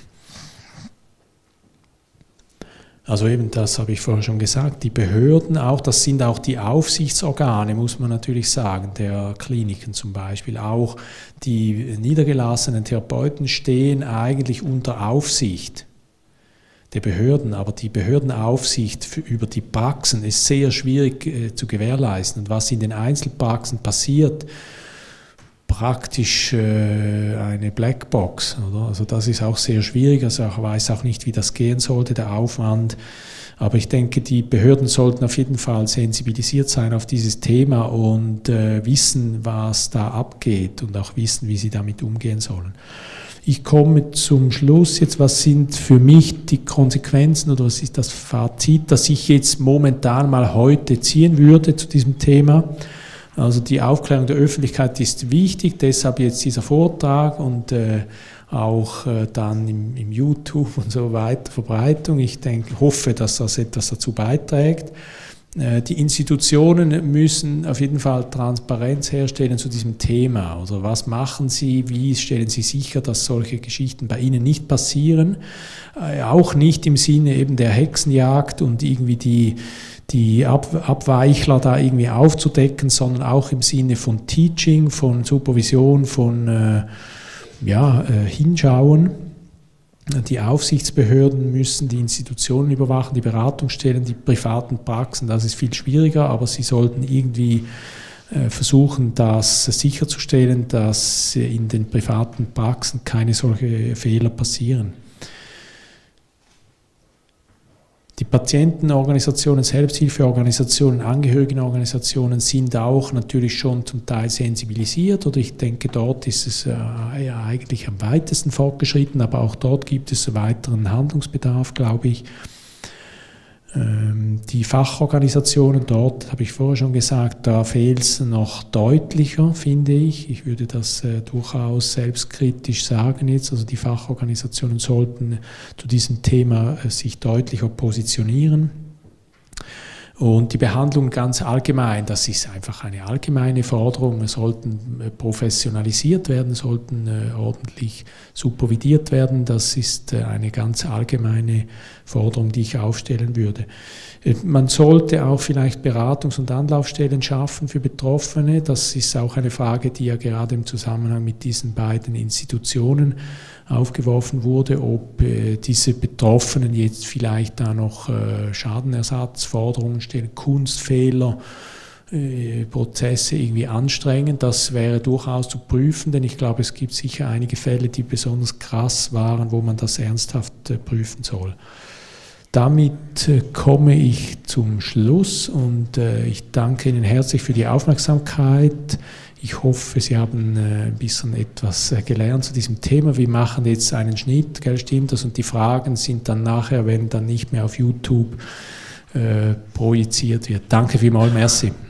Also eben, das habe ich vorher schon gesagt, die Behörden auch, das sind auch die Aufsichtsorgane, muss man natürlich sagen, der Kliniken zum Beispiel. Auch die niedergelassenen Therapeuten stehen eigentlich unter Aufsicht der Behörden, aber die Behördenaufsicht für, über die Praxen ist sehr schwierig äh, zu gewährleisten. Und was in den Einzelpraxen passiert, praktisch äh, eine Blackbox. Oder? Also das ist auch sehr schwierig, also ich weiß auch nicht, wie das gehen sollte, der Aufwand. Aber ich denke, die Behörden sollten auf jeden Fall sensibilisiert sein auf dieses Thema und äh, wissen, was da abgeht und auch wissen, wie sie damit umgehen sollen. Ich komme zum Schluss jetzt, was sind für mich die Konsequenzen oder was ist das Fazit, das ich jetzt momentan mal heute ziehen würde zu diesem Thema. Also die Aufklärung der Öffentlichkeit ist wichtig, deshalb jetzt dieser Vortrag und äh, auch äh, dann im, im YouTube und so weiter Verbreitung. Ich denke, hoffe, dass das etwas dazu beiträgt. Die Institutionen müssen auf jeden Fall Transparenz herstellen zu diesem Thema. Also was machen sie, wie stellen sie sicher, dass solche Geschichten bei ihnen nicht passieren? Auch nicht im Sinne eben der Hexenjagd und irgendwie die, die Ab Abweichler da irgendwie aufzudecken, sondern auch im Sinne von Teaching, von Supervision, von äh, ja, äh, Hinschauen. Die Aufsichtsbehörden müssen die Institutionen überwachen, die Beratungsstellen, die privaten Praxen, das ist viel schwieriger, aber sie sollten irgendwie äh, versuchen, das sicherzustellen, dass in den privaten Praxen keine solche Fehler passieren. Die Patientenorganisationen, Selbsthilfeorganisationen, Angehörigenorganisationen sind auch natürlich schon zum Teil sensibilisiert oder ich denke, dort ist es äh, ja, eigentlich am weitesten fortgeschritten, aber auch dort gibt es weiteren Handlungsbedarf, glaube ich. Ähm, die Fachorganisationen dort, habe ich vorher schon gesagt, da fehlt es noch deutlicher, finde ich. Ich würde das äh, durchaus selbstkritisch sagen jetzt. Also die Fachorganisationen sollten zu diesem Thema äh, sich deutlicher positionieren. Und die Behandlung ganz allgemein, das ist einfach eine allgemeine Forderung. Wir sollten professionalisiert werden, sollten ordentlich supervidiert werden. Das ist eine ganz allgemeine Forderung, die ich aufstellen würde. Man sollte auch vielleicht Beratungs- und Anlaufstellen schaffen für Betroffene. Das ist auch eine Frage, die ja gerade im Zusammenhang mit diesen beiden Institutionen aufgeworfen wurde, ob äh, diese Betroffenen jetzt vielleicht da noch äh, Schadenersatzforderungen stellen, Kunstfehler, äh, Prozesse irgendwie anstrengen. Das wäre durchaus zu prüfen, denn ich glaube, es gibt sicher einige Fälle, die besonders krass waren, wo man das ernsthaft äh, prüfen soll. Damit äh, komme ich zum Schluss und äh, ich danke Ihnen herzlich für die Aufmerksamkeit. Ich hoffe, Sie haben äh, ein bisschen etwas äh, gelernt zu diesem Thema. Wir machen jetzt einen Schnitt, gell, stimmt das? Und die Fragen sind dann nachher, wenn dann nicht mehr auf YouTube äh, projiziert wird. Danke vielmals, merci.